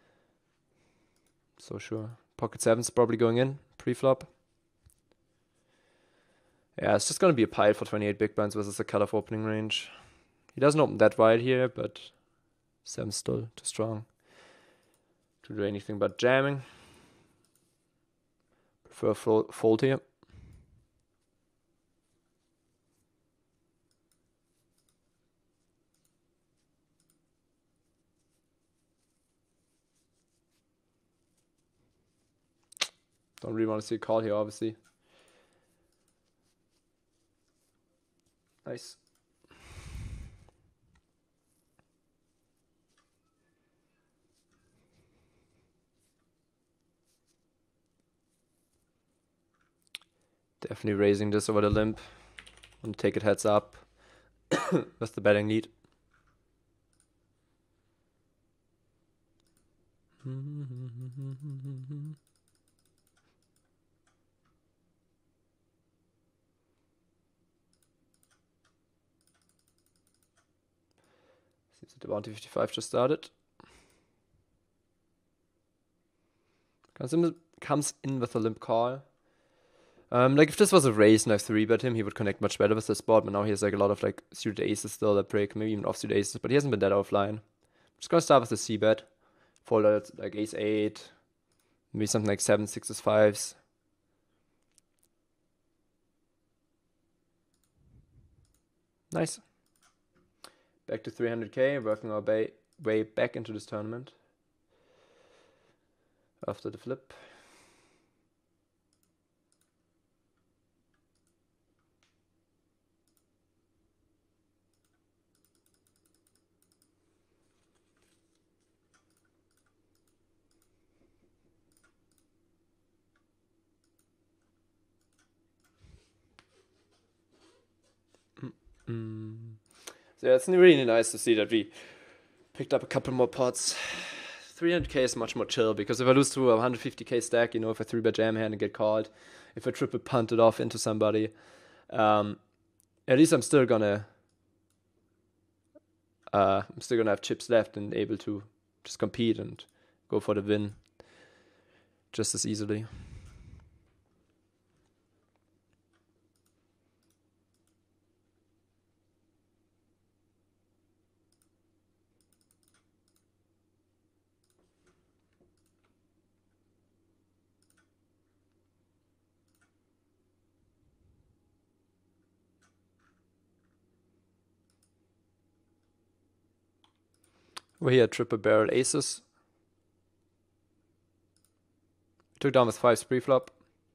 So sure. Pocket 7's probably going in pre-flop. Yeah, it's just going to be a pile for 28 big blinds versus a cutoff opening range. He doesn't open that wide here, but 7's still too strong to do anything but jamming. Prefer fold here. Don't really want to see a call here, obviously. Nice. Definitely raising this over the limp. And take it heads up. That's the betting lead. Seems that the bounty 55 just started. Comes in with a limp call. Like if this was a raise and I 3-bet him, he would connect much better with this board, but now he has like a lot of like suited aces still that break, maybe even offsuit aces, but he hasn't been that offline. I'm just gonna start with a C-bet. Fold out like ace 8, maybe something like 7, 6s, 5s. Nice. Back to 300k, working our way back into this tournament. After the flip. So yeah, it's really nice to see that we picked up a couple more pots. 300k is much more chill, because if I lose to a 150k stack, you know, if I 3-bet jam hand and get called, if I triple punt it off into somebody, at least I'm still gonna have chips left and able to just compete and go for the win just as easily. We're here at triple barrel aces. Took down with 5s pre-flop.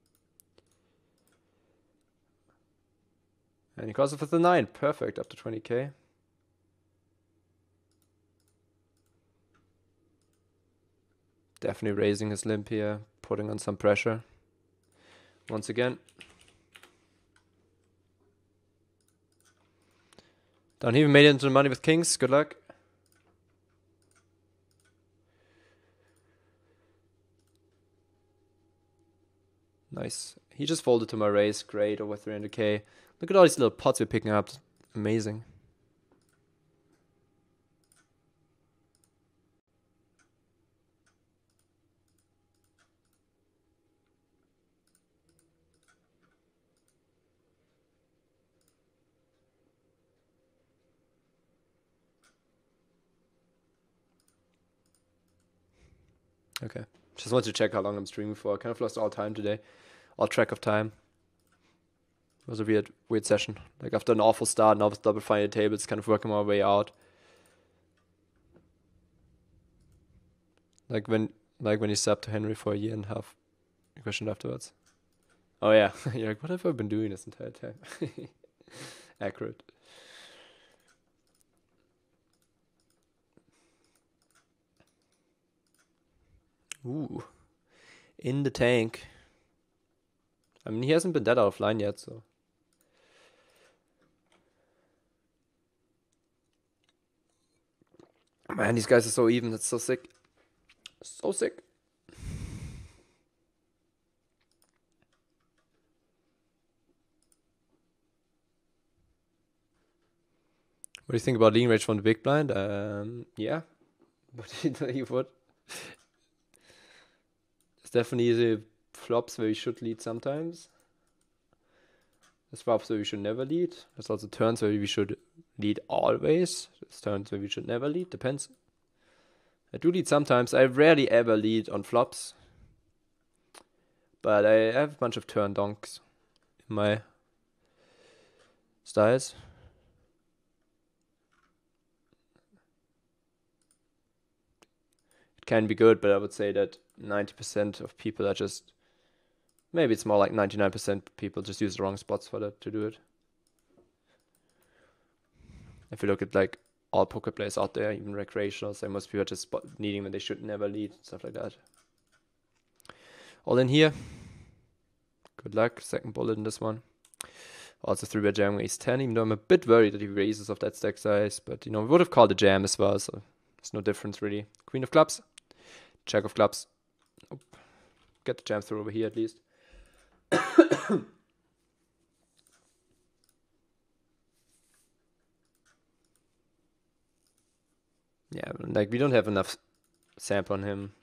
And he calls it with the 9. Perfect, up to 20k. Definitely raising his limp here, putting on some pressure. Once again. Don't even made it into the money with kings. Good luck. Nice. He just folded to my raise. Great, over 300k. Look at all these little pots we're picking up. Amazing. Okay. Just wanted to check how long I'm streaming for. I kind of lost all time today. All track of time. It was a weird session. Like after an awful start, now with double final tables, kind of working my way out. Like when you sub to Henry for a year and a half. You questioned afterwards. Oh yeah. You're like, what have I been doing this entire time? Accurate. Ooh. In the tank. I mean, he hasn't been that out of line yet, so. Man, these guys are so even. That's so sick. So sick. What do you think about leading range from the big blind? Yeah. But you would. It's definitely the flops where we should lead sometimes. There's flops where we should never lead. There's also turns where we should lead always. There's turns where we should never lead. Depends. I do lead sometimes. I rarely ever lead on flops. But I have a bunch of turn donks in my styles. It can be good, but I would say that 90% of people are just... Maybe it's more like 99% people just use the wrong spots for that to do it. If you look at like all poker players out there, even recreationals, most people are just leading when they should never lead, stuff like that. All in here. Good luck. Second bullet in this one. Also 3-bet jam ace 10, even though I'm a bit worried that he raises off that stack size. But, you know, we would have called a jam as well, so there's no difference really. Queen of clubs. Jack of clubs. Nope. Get the jam through over here at least. Yeah, like we don't have enough sample on him.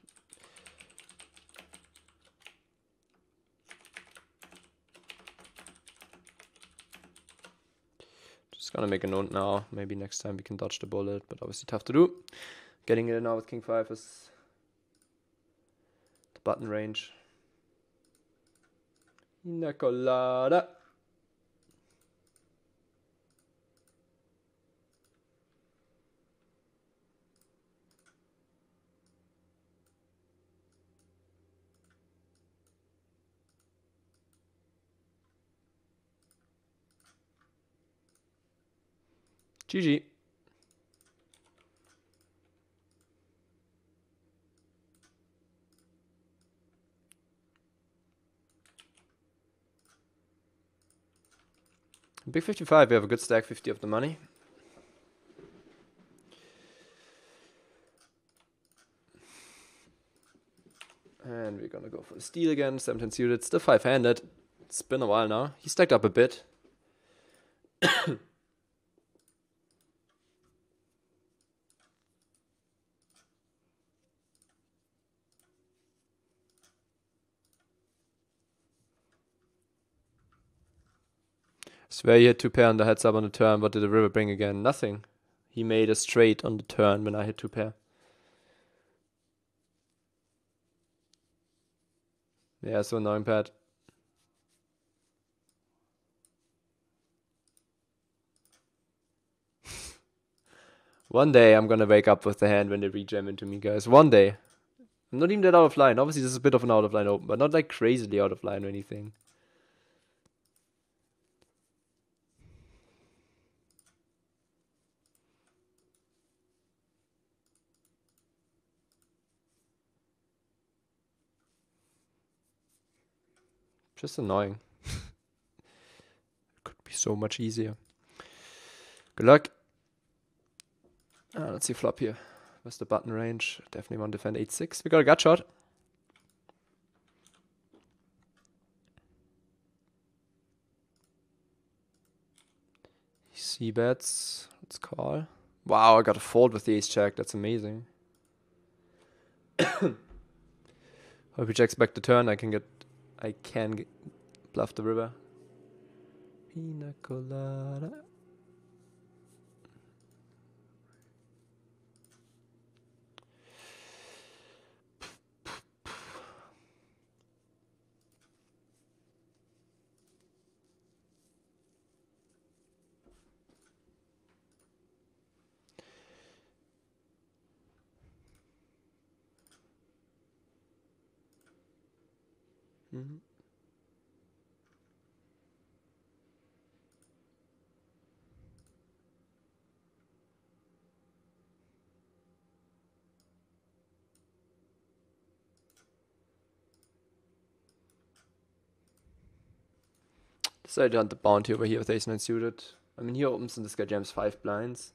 Just gonna make a note now. Maybe next time we can dodge the bullet, but obviously tough to do. Getting it now with King 5 is the button range. Una colada. GG. Big 55, we have a good stack, 50 of the money. the steal again, 17 suited, still 5-handed. It's been a while now. He stacked up a bit. Swear he had 2 pair on the heads up on the turn. What did the river bring again? Nothing. He made a straight on the turn when I hit 2 pair. Yeah, so annoying, Pat. One day I'm gonna wake up with the hand when they rejam into me, guys. One day. I'm not even that out of line. Obviously, this is a bit of an out of line open, but not like crazily out of line or anything. Just annoying. Could be so much easier. Good luck. Let's see flop here. What's the button range? Definitely want to defend 8-6. We got a gut shot. C bets. Let's call. Wow, I got a fold with the ace check. That's amazing. Hope he checks back the turn. I can bluff the river. Pina colada. Mm-hmm. Decided to hunt the bounty over here with ace 9 suited. I mean, he opens and this guy jams 5 blinds.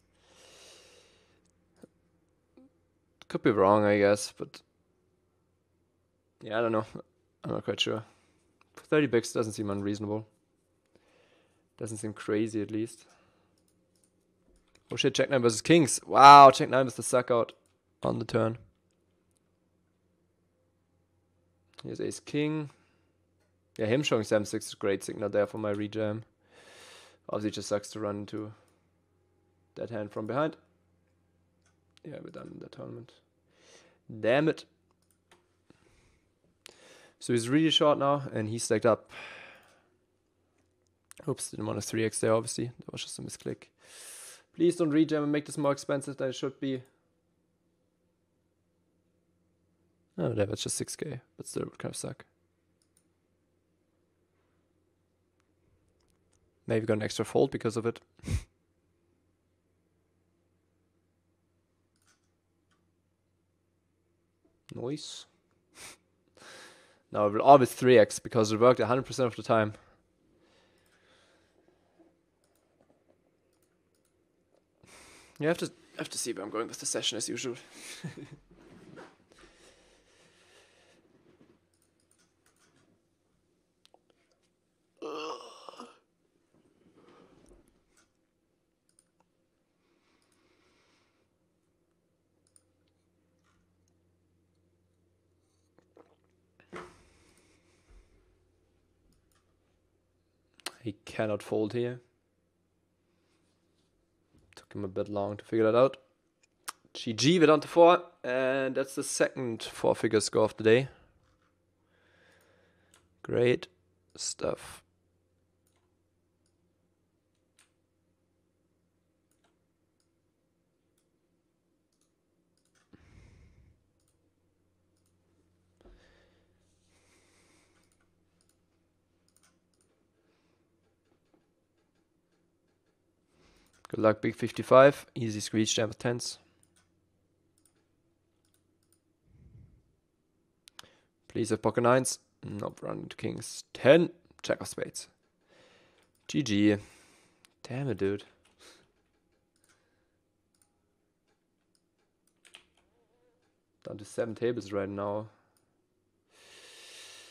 Could be wrong, I guess, but yeah, I don't know. I'm not quite sure. 30 bigs doesn't seem unreasonable. Doesn't seem crazy, at least. Oh shit, check 9 versus kings. Wow, check 9 with the suck out on the turn. Here's ace king. Yeah, him showing 7-6 is a great signal there for my rejam. Obviously, it just sucks to run into that hand from behind. Yeah, we're done in the tournament. Damn it. So he's really short now, and he stacked up. Oops, didn't want a 3x there, obviously. That was just a misclick. Please don't rejam and make this more expensive than it should be. Oh, whatever, it's just 6k, but still would kind of suck. Maybe got an extra fold because of it. Nice. Now it will always 3x because it worked 100% of the time. You have to see where I'm going with the session as usual. He cannot fold here. Took him a bit long to figure that out. GG, we're down to 4, and that's the second 4-figure score of the day. Great stuff. Good luck, big 55. Easy squeeze, jam with 10s. Please have pocket 9s. Nope, run into kings. 10. Jack of spades. GG. Damn it, dude. Down to 7 tables right now.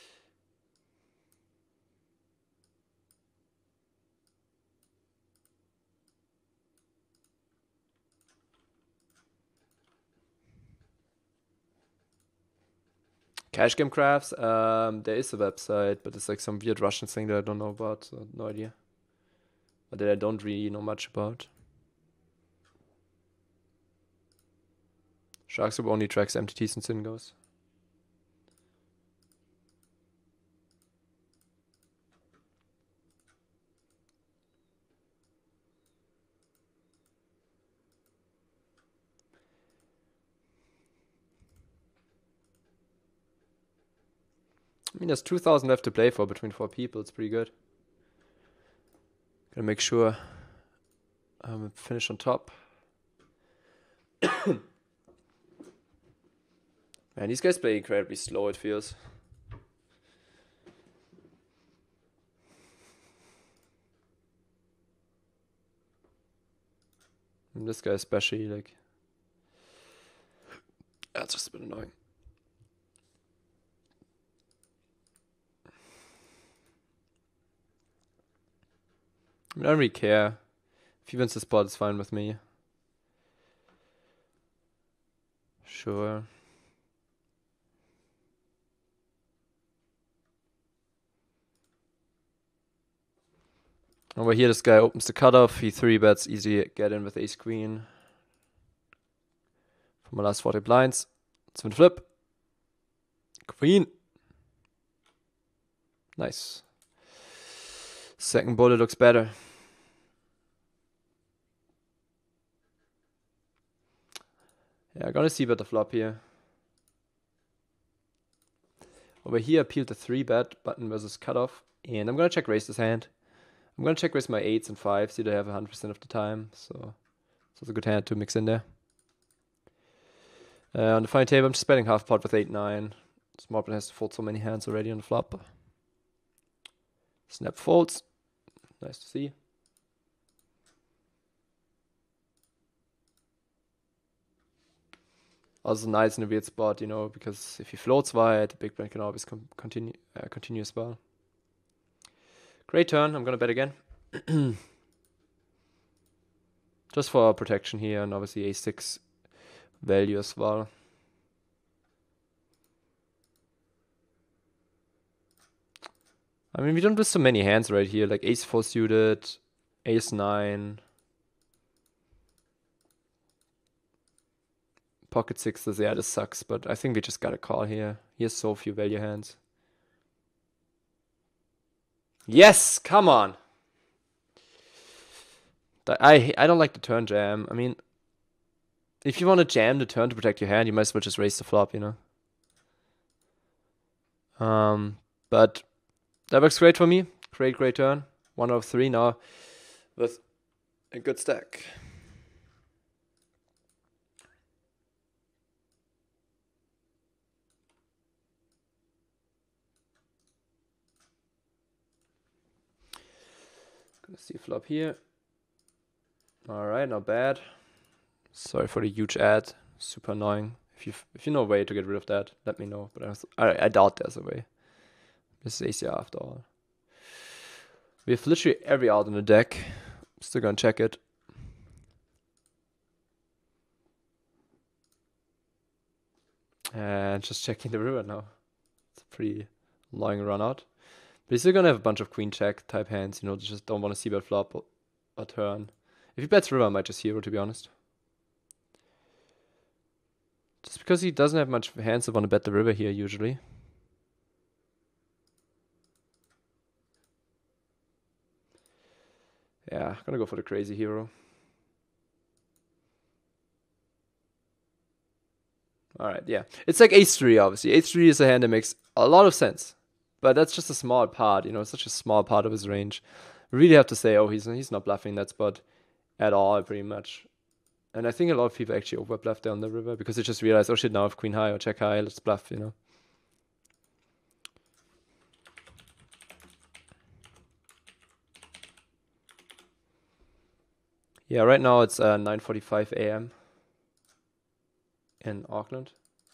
Cash Game Crafts, there is a website, but it's like some weird Russian thing that I don't know about, so no idea. But that I don't really know much about. Shark Soup only tracks MTTs and Syngos. I mean, there's 2,000 left to play for between 4 people. It's pretty good. Gotta make sure I'm finished on top. Man, these guys play incredibly slow, it feels. And this guy especially, like... That's just a bit annoying. I mean, I don't really care. If he wins the spot, it's fine with me. Sure. Over here, this guy opens the cutoff. He 3-bets, easy get in with ace queen. For my last 40 blinds. It's with flip. Queen. Nice. Second bullet looks better. Yeah, I'm gonna see bet the flop here. Over here, I peeled the 3-bet button versus cutoff. And I'm gonna check raise this hand. I'm gonna check raise my 8s and 5s. See, they have 100% of the time. So it's a good hand to mix in there. On the final table, I'm just betting half pot with 8-9. Small blind has to fold so many hands already on the flop. Snap folds. Nice to see. Also nice in a weird spot, you know, because if he floats wide, the big blind can always continue as well. Great turn. I'm gonna bet again. Just for protection here, and obviously a6 value as well. I mean, we don't do so many hands right here, like ace4 suited, ace9, pocket sixes. Yeah, this sucks, but I think we just got a call here. He has so few value hands. Yes, come on. I don't like the turn jam. I mean, if you want to jam the turn to protect your hand, you might as well just raise the flop, you know. But that works great for me. Great turn. 1 out of 3 now with a good stack. Gonna see flop here. Alright, not bad. Sorry for the huge ad. Super annoying. If you know a way to get rid of that, let me know. But I doubt there's a way. This is ACR after all. We have literally every out in the deck. Still gonna check it. And just checking the river now. It's a pretty annoying run out. But he's still gonna have a bunch of queen check type hands, you know, just don't want to see bet flop or turn. If he bets river, I might just hero, to be honest. Just because he doesn't have much hands that want to bet the river here, usually. Yeah, gonna go for the crazy hero. Alright, yeah. It's like ace-3, obviously. Ace-3 is a hand that makes a lot of sense. But that's just a small part, you know, it's such a small part of his range. We really have to say, oh, he's not bluffing that spot at all, pretty much. And I think a lot of people actually over-bluff there on the river because they just realize, oh shit, now I have queen high or check high, let's bluff, you know. Yeah, right now it's 9:45 a.m. in Auckland.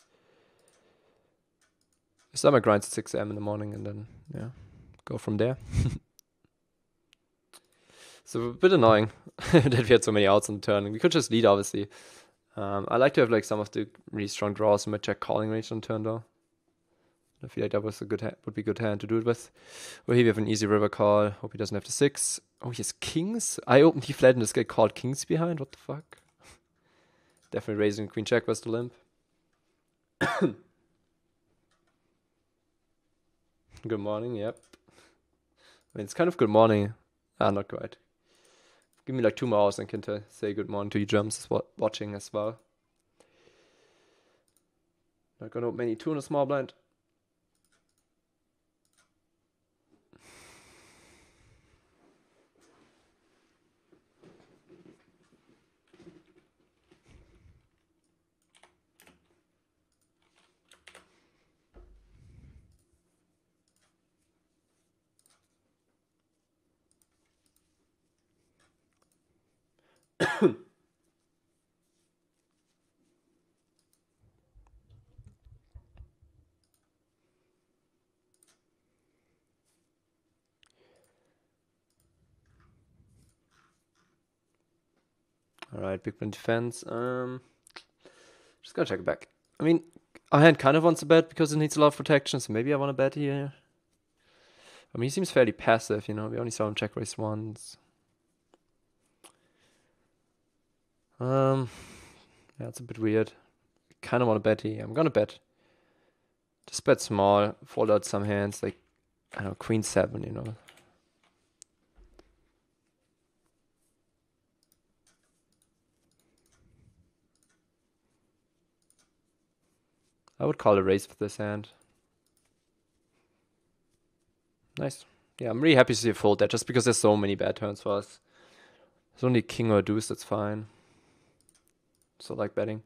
I start my grinds at 6 a.m. in the morning and then, yeah, go from there. So a bit annoying that we had so many outs on the turn. We could just lead, obviously. I like to have like some of the really strong draws in my check calling range on turn, though. I feel like that was a good would be a good hand to do it with. Well, here we have an easy river call. Hope he doesn't have the 6. Oh, he has kings? I opened, he flat, and this guy called kings behind? What the fuck? Definitely raising queen check was the limp. Good morning, yep. I mean, it's kind of good morning. Ah, not quite. Give me like 2 more hours and can say good morning to you Germans watching as well. Not gonna open any 2 in a small blind. Alright, big blind defense. Just gotta check it back. I mean, our hand kind of wants to bet because it needs a lot of protection, so maybe I want to bet here. I mean, he seems fairly passive, you know. We only saw him check raise once. Yeah, it's a bit weird. Kind of want to bet here. I'm gonna bet. Just bet small. Fold out some hands, like, I don't know, queen 7, you know. I would call a raise for this hand. Nice. Yeah, I'm really happy to see a fold there, just because there's so many bad turns for us. There's only king or deuce, that's fine. So like betting.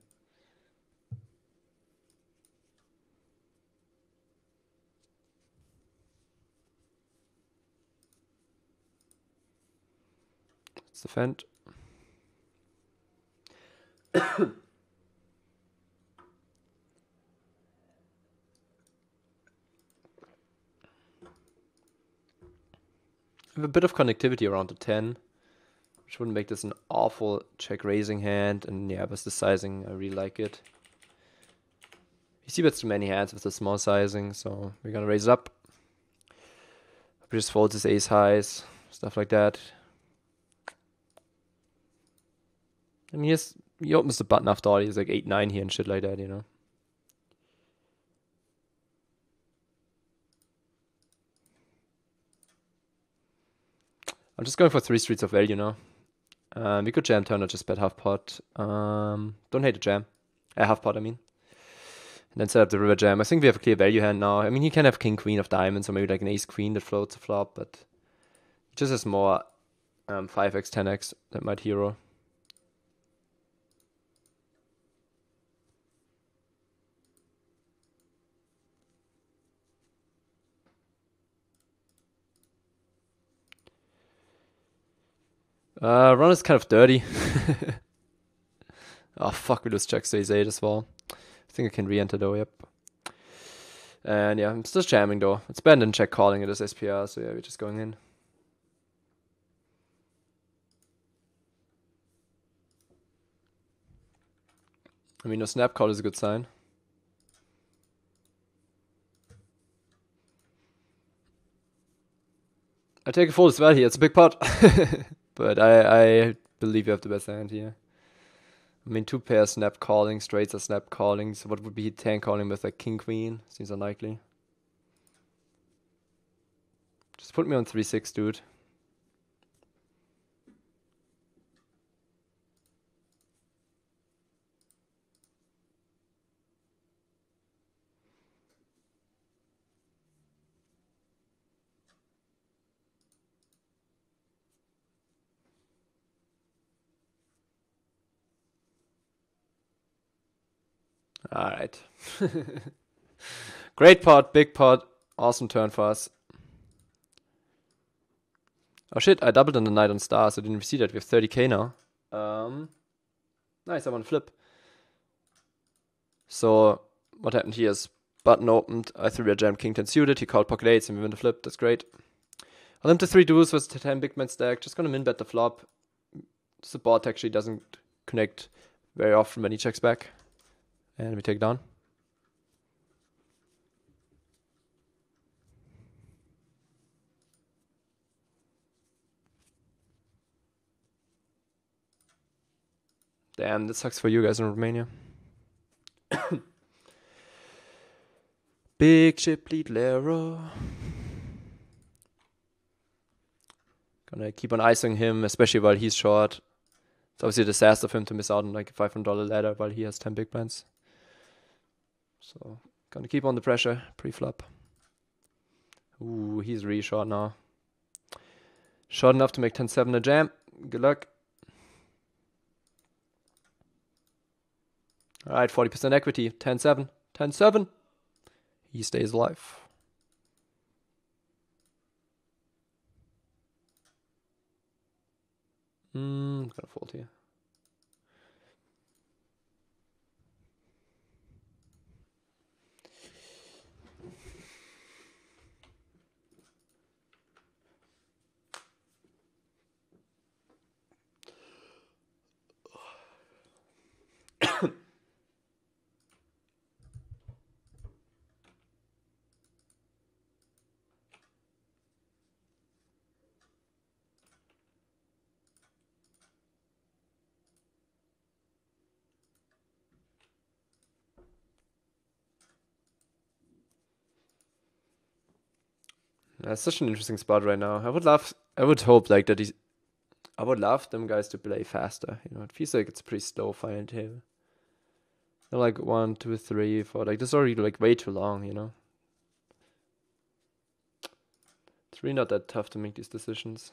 Let's defend. I have a bit of connectivity around the 10, which wouldn't make this an awful check raising hand. And yeah, with the sizing, I really like it. You see bets too many hands with the small sizing, so we're gonna raise it up. We just fold his ace highs, stuff like that. I mean, he opens the button after all. He's like 8-9 here and shit like that, you know. I'm just going for 3 streets of value now. We could jam turn or just bet half pot. Don't hate the jam. Half pot, I mean. And then set up the river jam. I think we have a clear value hand now. I mean, he can have king queen of diamonds or maybe like an ace queen that floats a flop, but he just has more 5x, 10x than my hero. Run is kind of dirty. Oh fuck, we lose check to ace 8 as well. I think I can re-enter though, yep. And yeah, I'm still jamming though. It's better than check calling it as SPR, so yeah, we're just going in. I mean, no snap call is a good sign. I take a fold as well here, it's a big pot. But I believe you have the best hand here. I mean, 2 pairs snap calling, straights are snap calling, so what would be 10 calling with like king queen? Seems unlikely. Just put me on 3-6, dude. Alright. Great pot, big pot, awesome turn for us. Oh shit, I doubled on the night on stars. I didn't even see that. We have 30k now. Nice, I want to flip. So, what happened here is button opened. I 3-bet jammed king 10 suited. He called pocket 8s and we win the flip. That's great. I limp to 3 deuce with the 10 big man stack. Just gonna min bet the flop. The board actually doesn't connect very often when he checks back. And we take down. Damn, that sucks for you guys in Romania. Big chip lead Lero. Gonna keep on icing him, especially while he's short. It's obviously a disaster for him to miss out on like a $500 ladder while he has 10 big blinds. So, gonna keep on the pressure pre-flop. Ooh, he's really short now. Short enough to make 10-7 a jam. Good luck. Alright, 40% equity. 10-7. 10-7. He stays alive. Gonna fold here. That's such an interesting spot right now. I would hope like that I would love them guys to play faster. You know, it feels like it's pretty slow final table. They're like 1, 2, 3, 4. Like this is already like way too long. You know, it's really not that tough to make these decisions.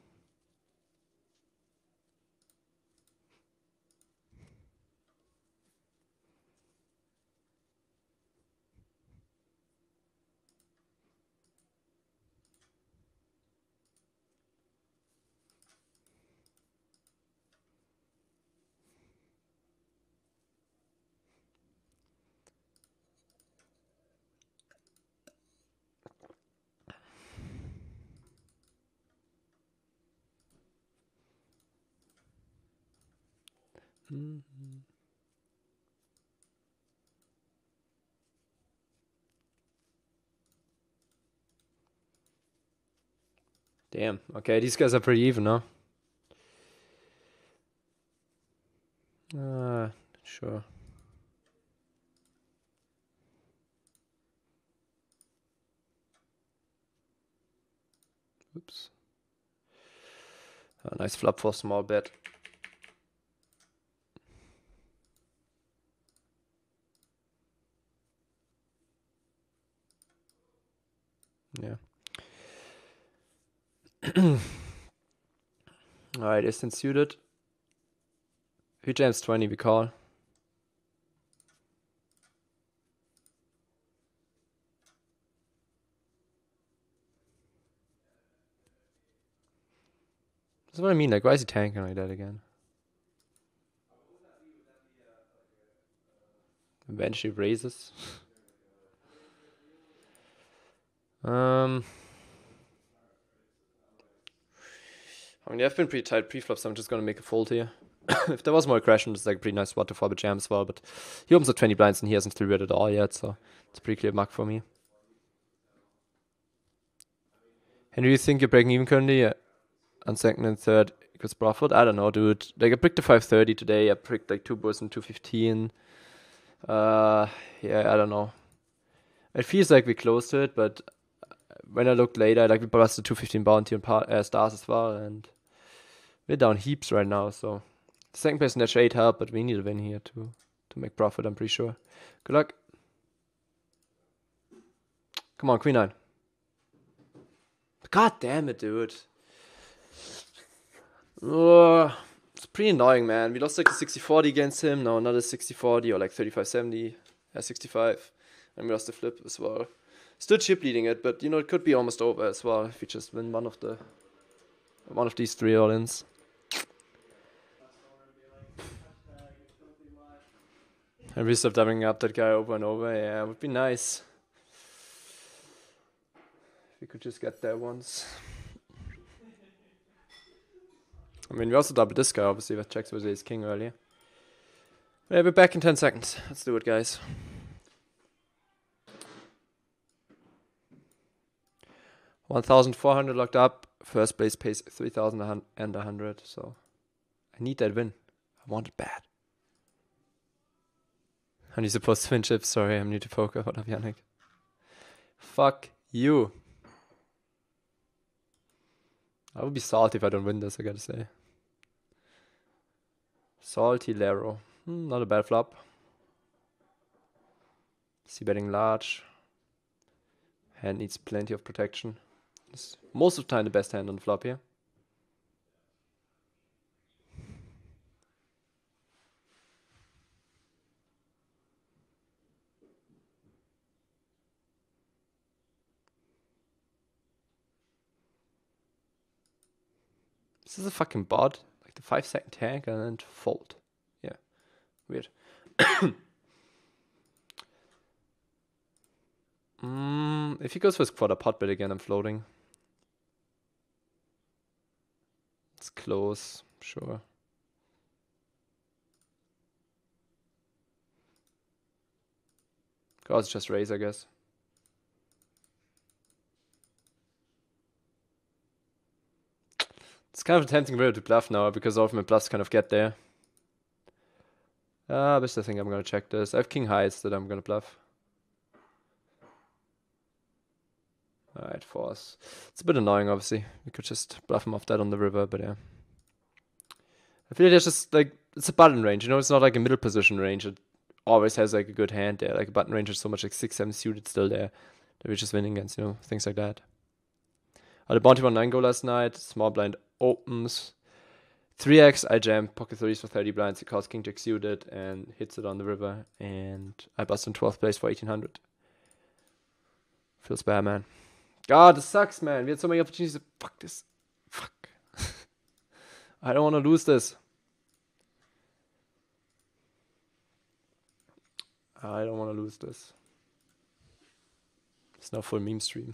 Damn. Okay, these guys are pretty even, huh? Sure. Oops. Nice flop for a small bet. Yeah. Alright, instant suited. Who jams 20, we call. That's what I mean, like why is he tanking like that again? Eventually raises. I mean, they've been pretty tight pre-flop, so I'm just gonna make a fold here. If there was more aggression, it's like a pretty nice spot to 4-bet jam as well, but he opens at 20 blinds and he hasn't 3-bet at all yet, so it's a pretty clear mark for me. And do you think you're breaking even currently? Yeah. On second and third equals profit? I don't know, dude. Like, I pricked a 530 today, I pricked like 2 bulls and 215. Yeah, I don't know. It feels like we close to it, but when I looked later, like we busted 215 bounty on stars as well, and we're down heaps right now, so second place in that shade help, but we need a win here to make profit, I'm pretty sure. Good luck. Come on, Queen 9. God damn it, dude. It's pretty annoying, man. We lost like a 60-40 against him. No, not a 60-40 or like 35-70. 65. And we lost the flip as well. Still chip leading it, but you know, it could be almost over as well if we just win one of these 3 all-ins. And we stop doubling up that guy over and over. Yeah, it would be nice. If we could just get there once. I mean, we also doubled this guy, obviously, with checks with ace king earlier. Yeah, we're back in 10 seconds. Let's do it, guys. $1,400 locked up. First place pays $3,100, so I need that win. I want it bad. And you're supposed to win chips. Sorry, I'm new to poker. What up, Yannick? Fuck you. I would be salty if I don't win this, I gotta say. Salty Lero. Not a bad flop. C betting large. Hand needs plenty of protection. It's most of the time the best hand on the flop here. This is a fucking bot. Like the 5-second tag and then fold. Yeah. Weird. If he goes for his quarter pot bet again, I'm floating. It's close, sure. God's just raise, I guess. It's kind of a tempting river to bluff now because all of my bluffs kind of get there. But I think I'm gonna check this. I have king highs that I'm gonna bluff. Alright, force. It's a bit annoying, obviously. We could just bluff him off that on the river, but yeah. I feel like there's just like, it's a button range, you know, it's not like a middle position range. It always has like a good hand there. Like a button range is so much like 6-7 suited still there that we're just winning against, you know, things like that. The bounty 1-9 go last night. Small blind opens. 3x, I jam pocket 30s for 30 blinds. He calls king jack suited and hits it on the river. And I bust in 12th place for 1800. Feels bad, man. God, this sucks, man. We had so many opportunities to fuck this. Fuck. I don't want to lose this. I don't want to lose this. It's now full meme stream.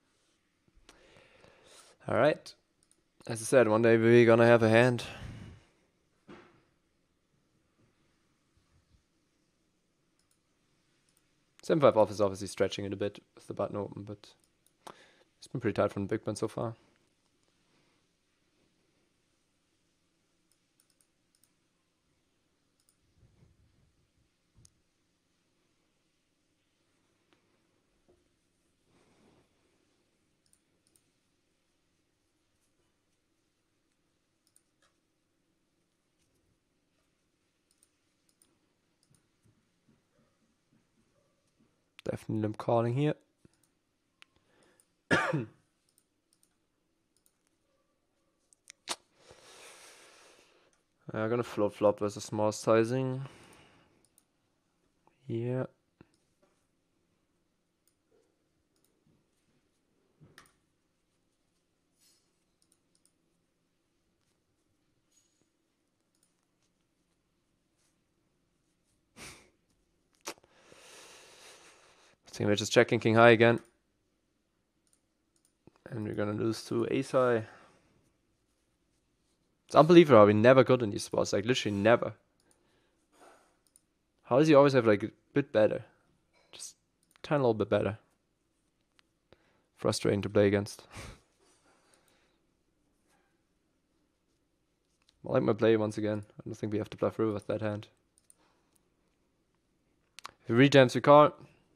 Alright. As I said, one day we're gonna have a hand. 7-5 off is obviously stretching it a bit with the button open, but it's been pretty tight from the big blind so far. Definitely I'm calling here. I'm gonna float flop versus small sizing. Yeah. I think we're just checking king high again. And we're gonna lose to ace high. It's unbelievable how we never got in these spots, like literally never. How does he always have like a bit better? Just a tiny little bit better. Frustrating to play against. I like my play once again. I don't think we have to bluff through with that hand. If he rejams, we call.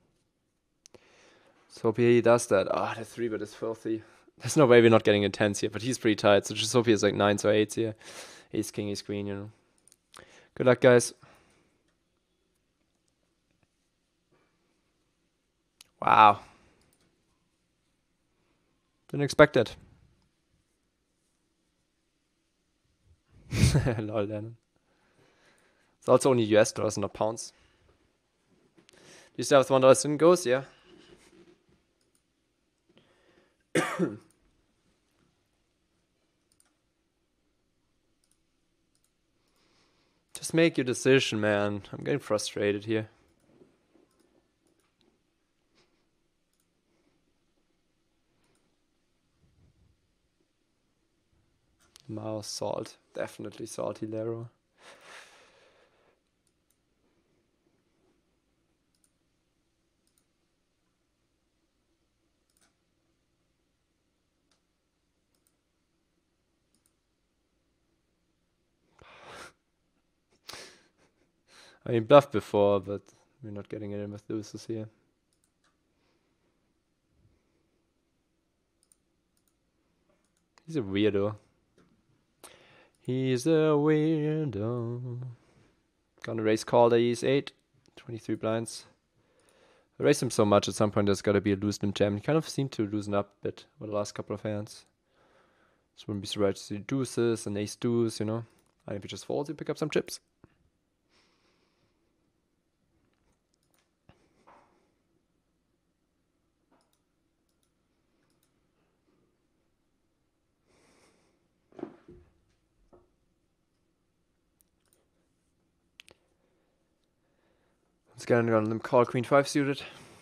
So hope he does that. The 3-bet is filthy. There's no way we're not getting intense here, but he's pretty tight. So just hope he has like 9s or 8s here. Ace king, ace queen, you know. Good luck, guys. Wow. Didn't expect it. Lol, Lennon. It's also only US dollars, not pounds. Do you still have $1 in goes? Yeah. Just make your decision, man. I'm getting frustrated here. Mouse salt. Definitely salty Lero. I mean, bluffed before, but We're not getting it in with deuces here. He's a weirdo. He's a weirdo. Gonna raise call the Ace 8. 23 blinds. I raised him so much, at some point there's gotta be a loosen jam. He kind of seemed to loosen up a bit over the last couple of hands. So wouldn't be surprised to see deuces and ace deuce, you know. And if he just folds, you pick up some chips. Let's get on them call queen 5 suited.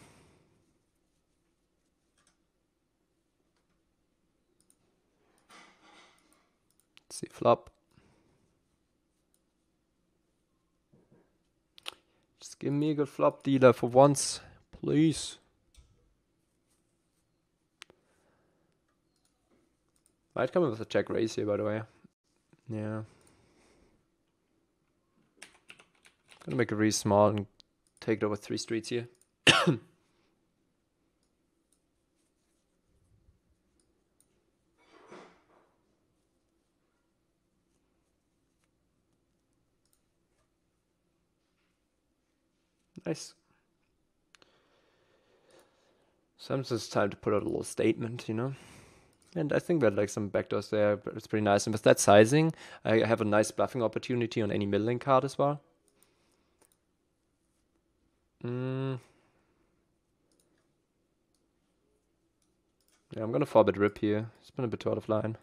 Let's see flop. Just give me a good flop dealer for once, please. Might come in with a check raise here, by the way. Yeah. Gonna make it really small and take it over 3 streets here. Nice. Sometimes it's time to put out a little statement, you know. And I think that like some backdoors there, but it's pretty nice. And with that sizing, I have a nice bluffing opportunity on any middling card as well. Yeah, I'm gonna 4-bet rip here. It's been a bit out of line.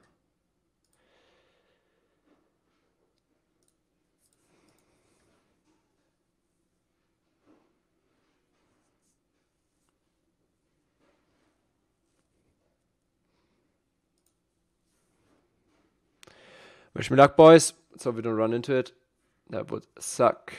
Wish me luck, boys. Let's hope we don't run into it. That would suck.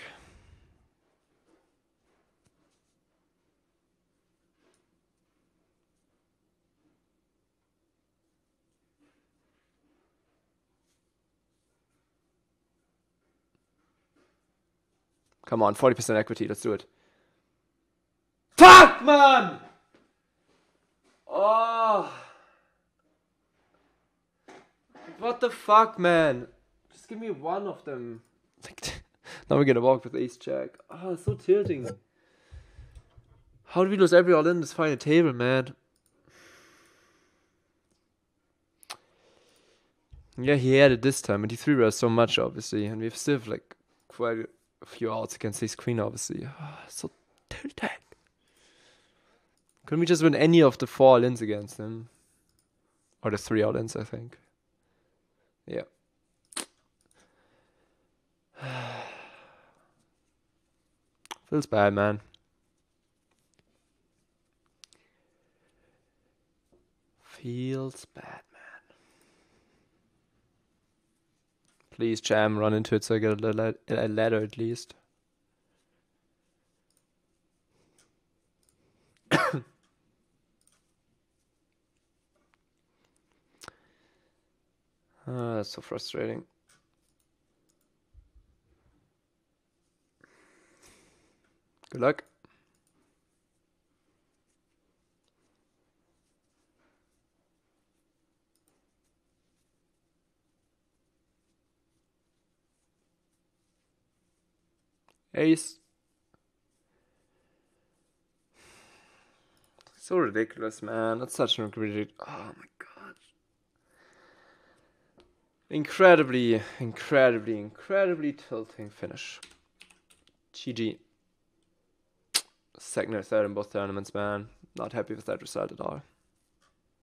Come on, 40% equity. Let's do it. Fuck, man! Oh. What the fuck, man? Just give me one of them. Now we're gonna walk with ace jack. Oh, it's so tilting. How did we lose every all-in this final table, man? Yeah, he had it this time, and he 3-bet so much, obviously. And we have still like quite a few outs against ace queen, obviously. Oh, so tilting. Couldn't we just win any of the 4 all-ins against him? Or the 3 all-ins, I think. Yeah. Feels bad, man. Feels bad, man. Please, jam, run into it so I get a ladder at least. That's so frustrating. Good luck. Ace. So ridiculous, man. That's such a ridiculous. Oh my god. Incredibly tilting finish. GG. Second or third in both tournaments, man. Not happy with that result at all.